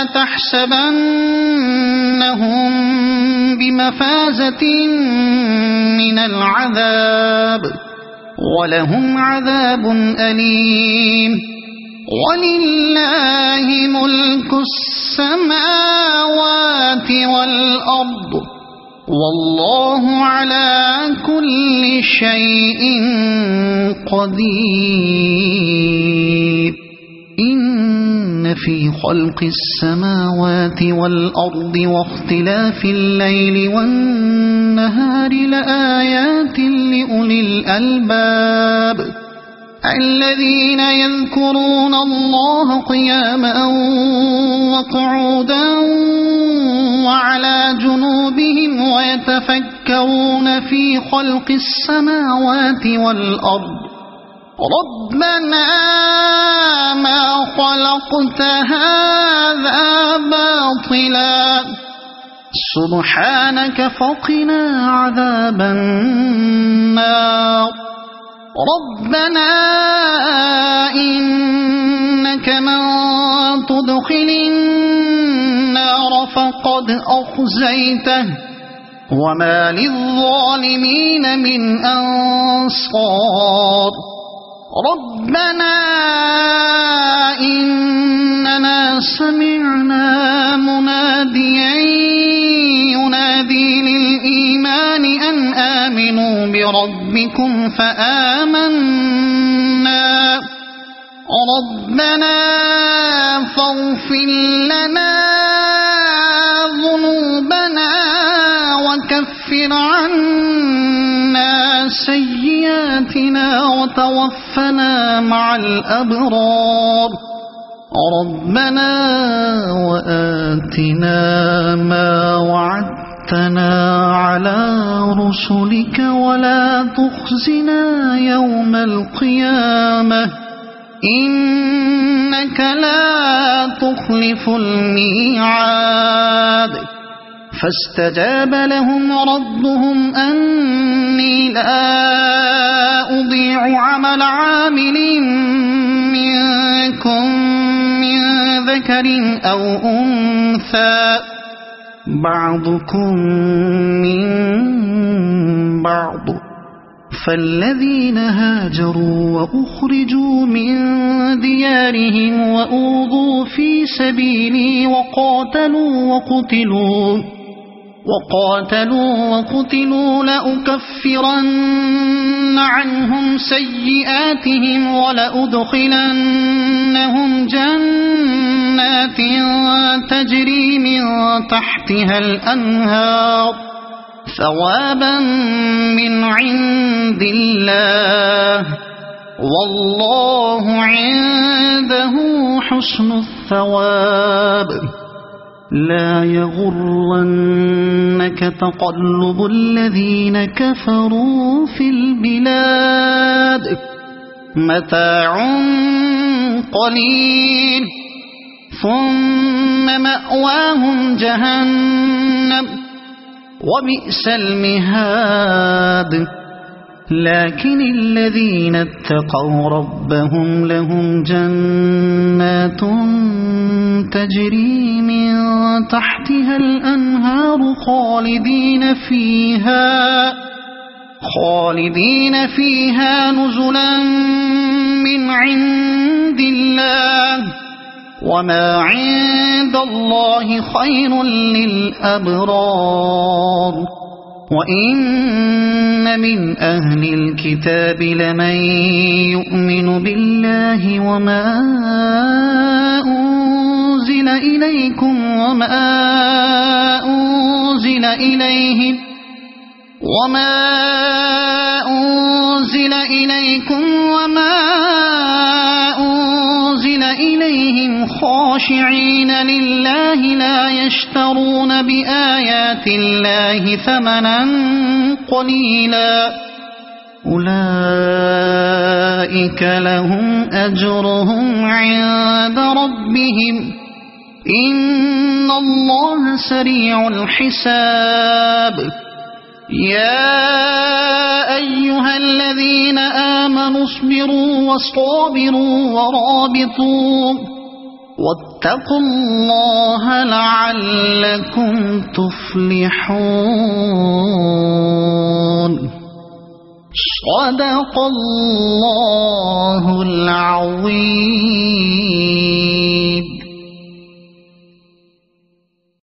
تحسبنهم بمفازة من العذاب ولهم عذاب أليم ولله ملك السماوات والأرض والله على كل شيء قدير إن في خلق السماوات والأرض واختلاف الليل والنهار لآيات لأولي الألباب الذين يذكرون الله قياما وقعودا وعلى جنوبهم ويتفكرون في خلق السماوات والأرض ربنا ما خلقت هذا باطلا سبحانك فقنا عذاب النار ربنا إنك من تدخل النار فقد أخزيته وما للظالمين من أنصار ربنا إننا سمعنا مناديا ينادي للإيمان أن آمنوا بربكم فآمنا ربنا فاغفر لنا ذنوبنا وكفر عنا سيئاتنا وتوفنا مع الأبرار ربنا وآتنا ما وعدتنا على رسلك ولا تخزنا يوم القيامة إنك لا تخلف الميعاد فاستجاب لهم ربهم أني لا أضيع عمل عامل منكم من ذكر أو أنثى بعضكم من بعض فالذين هاجروا وأخرجوا من ديارهم وأوذوا في سبيلي وقاتلوا لأكفرن عنهم سيئاتهم ولأدخلنهم جنات تجري من تحتها الأنهار ثوابا من عند الله والله عنده حسن الثواب لا يغرنك تقلب الذين كفروا في البلاد متاع قليل ثم مأواهم جهنم وبئس المهاد لكن الذين اتقوا ربهم لهم جنات تجري من تحتها الأنهار خالدين فيها نزلا من عند الله وما عند الله خير للأبرار وإن من أهل الكتاب لمن يؤمن بالله وما أنزل إليكم وما أنزل إليهم خاشعين لله لا يشترون بآيات الله ثمنا قليلا أولئك لهم أجرهم عند ربهم إن الله سريع الحساب يا أيها الذين آمنوا اصبروا وصابروا ورابطوا واتقوا الله لعلكم تفلحون صدق الله العظيم.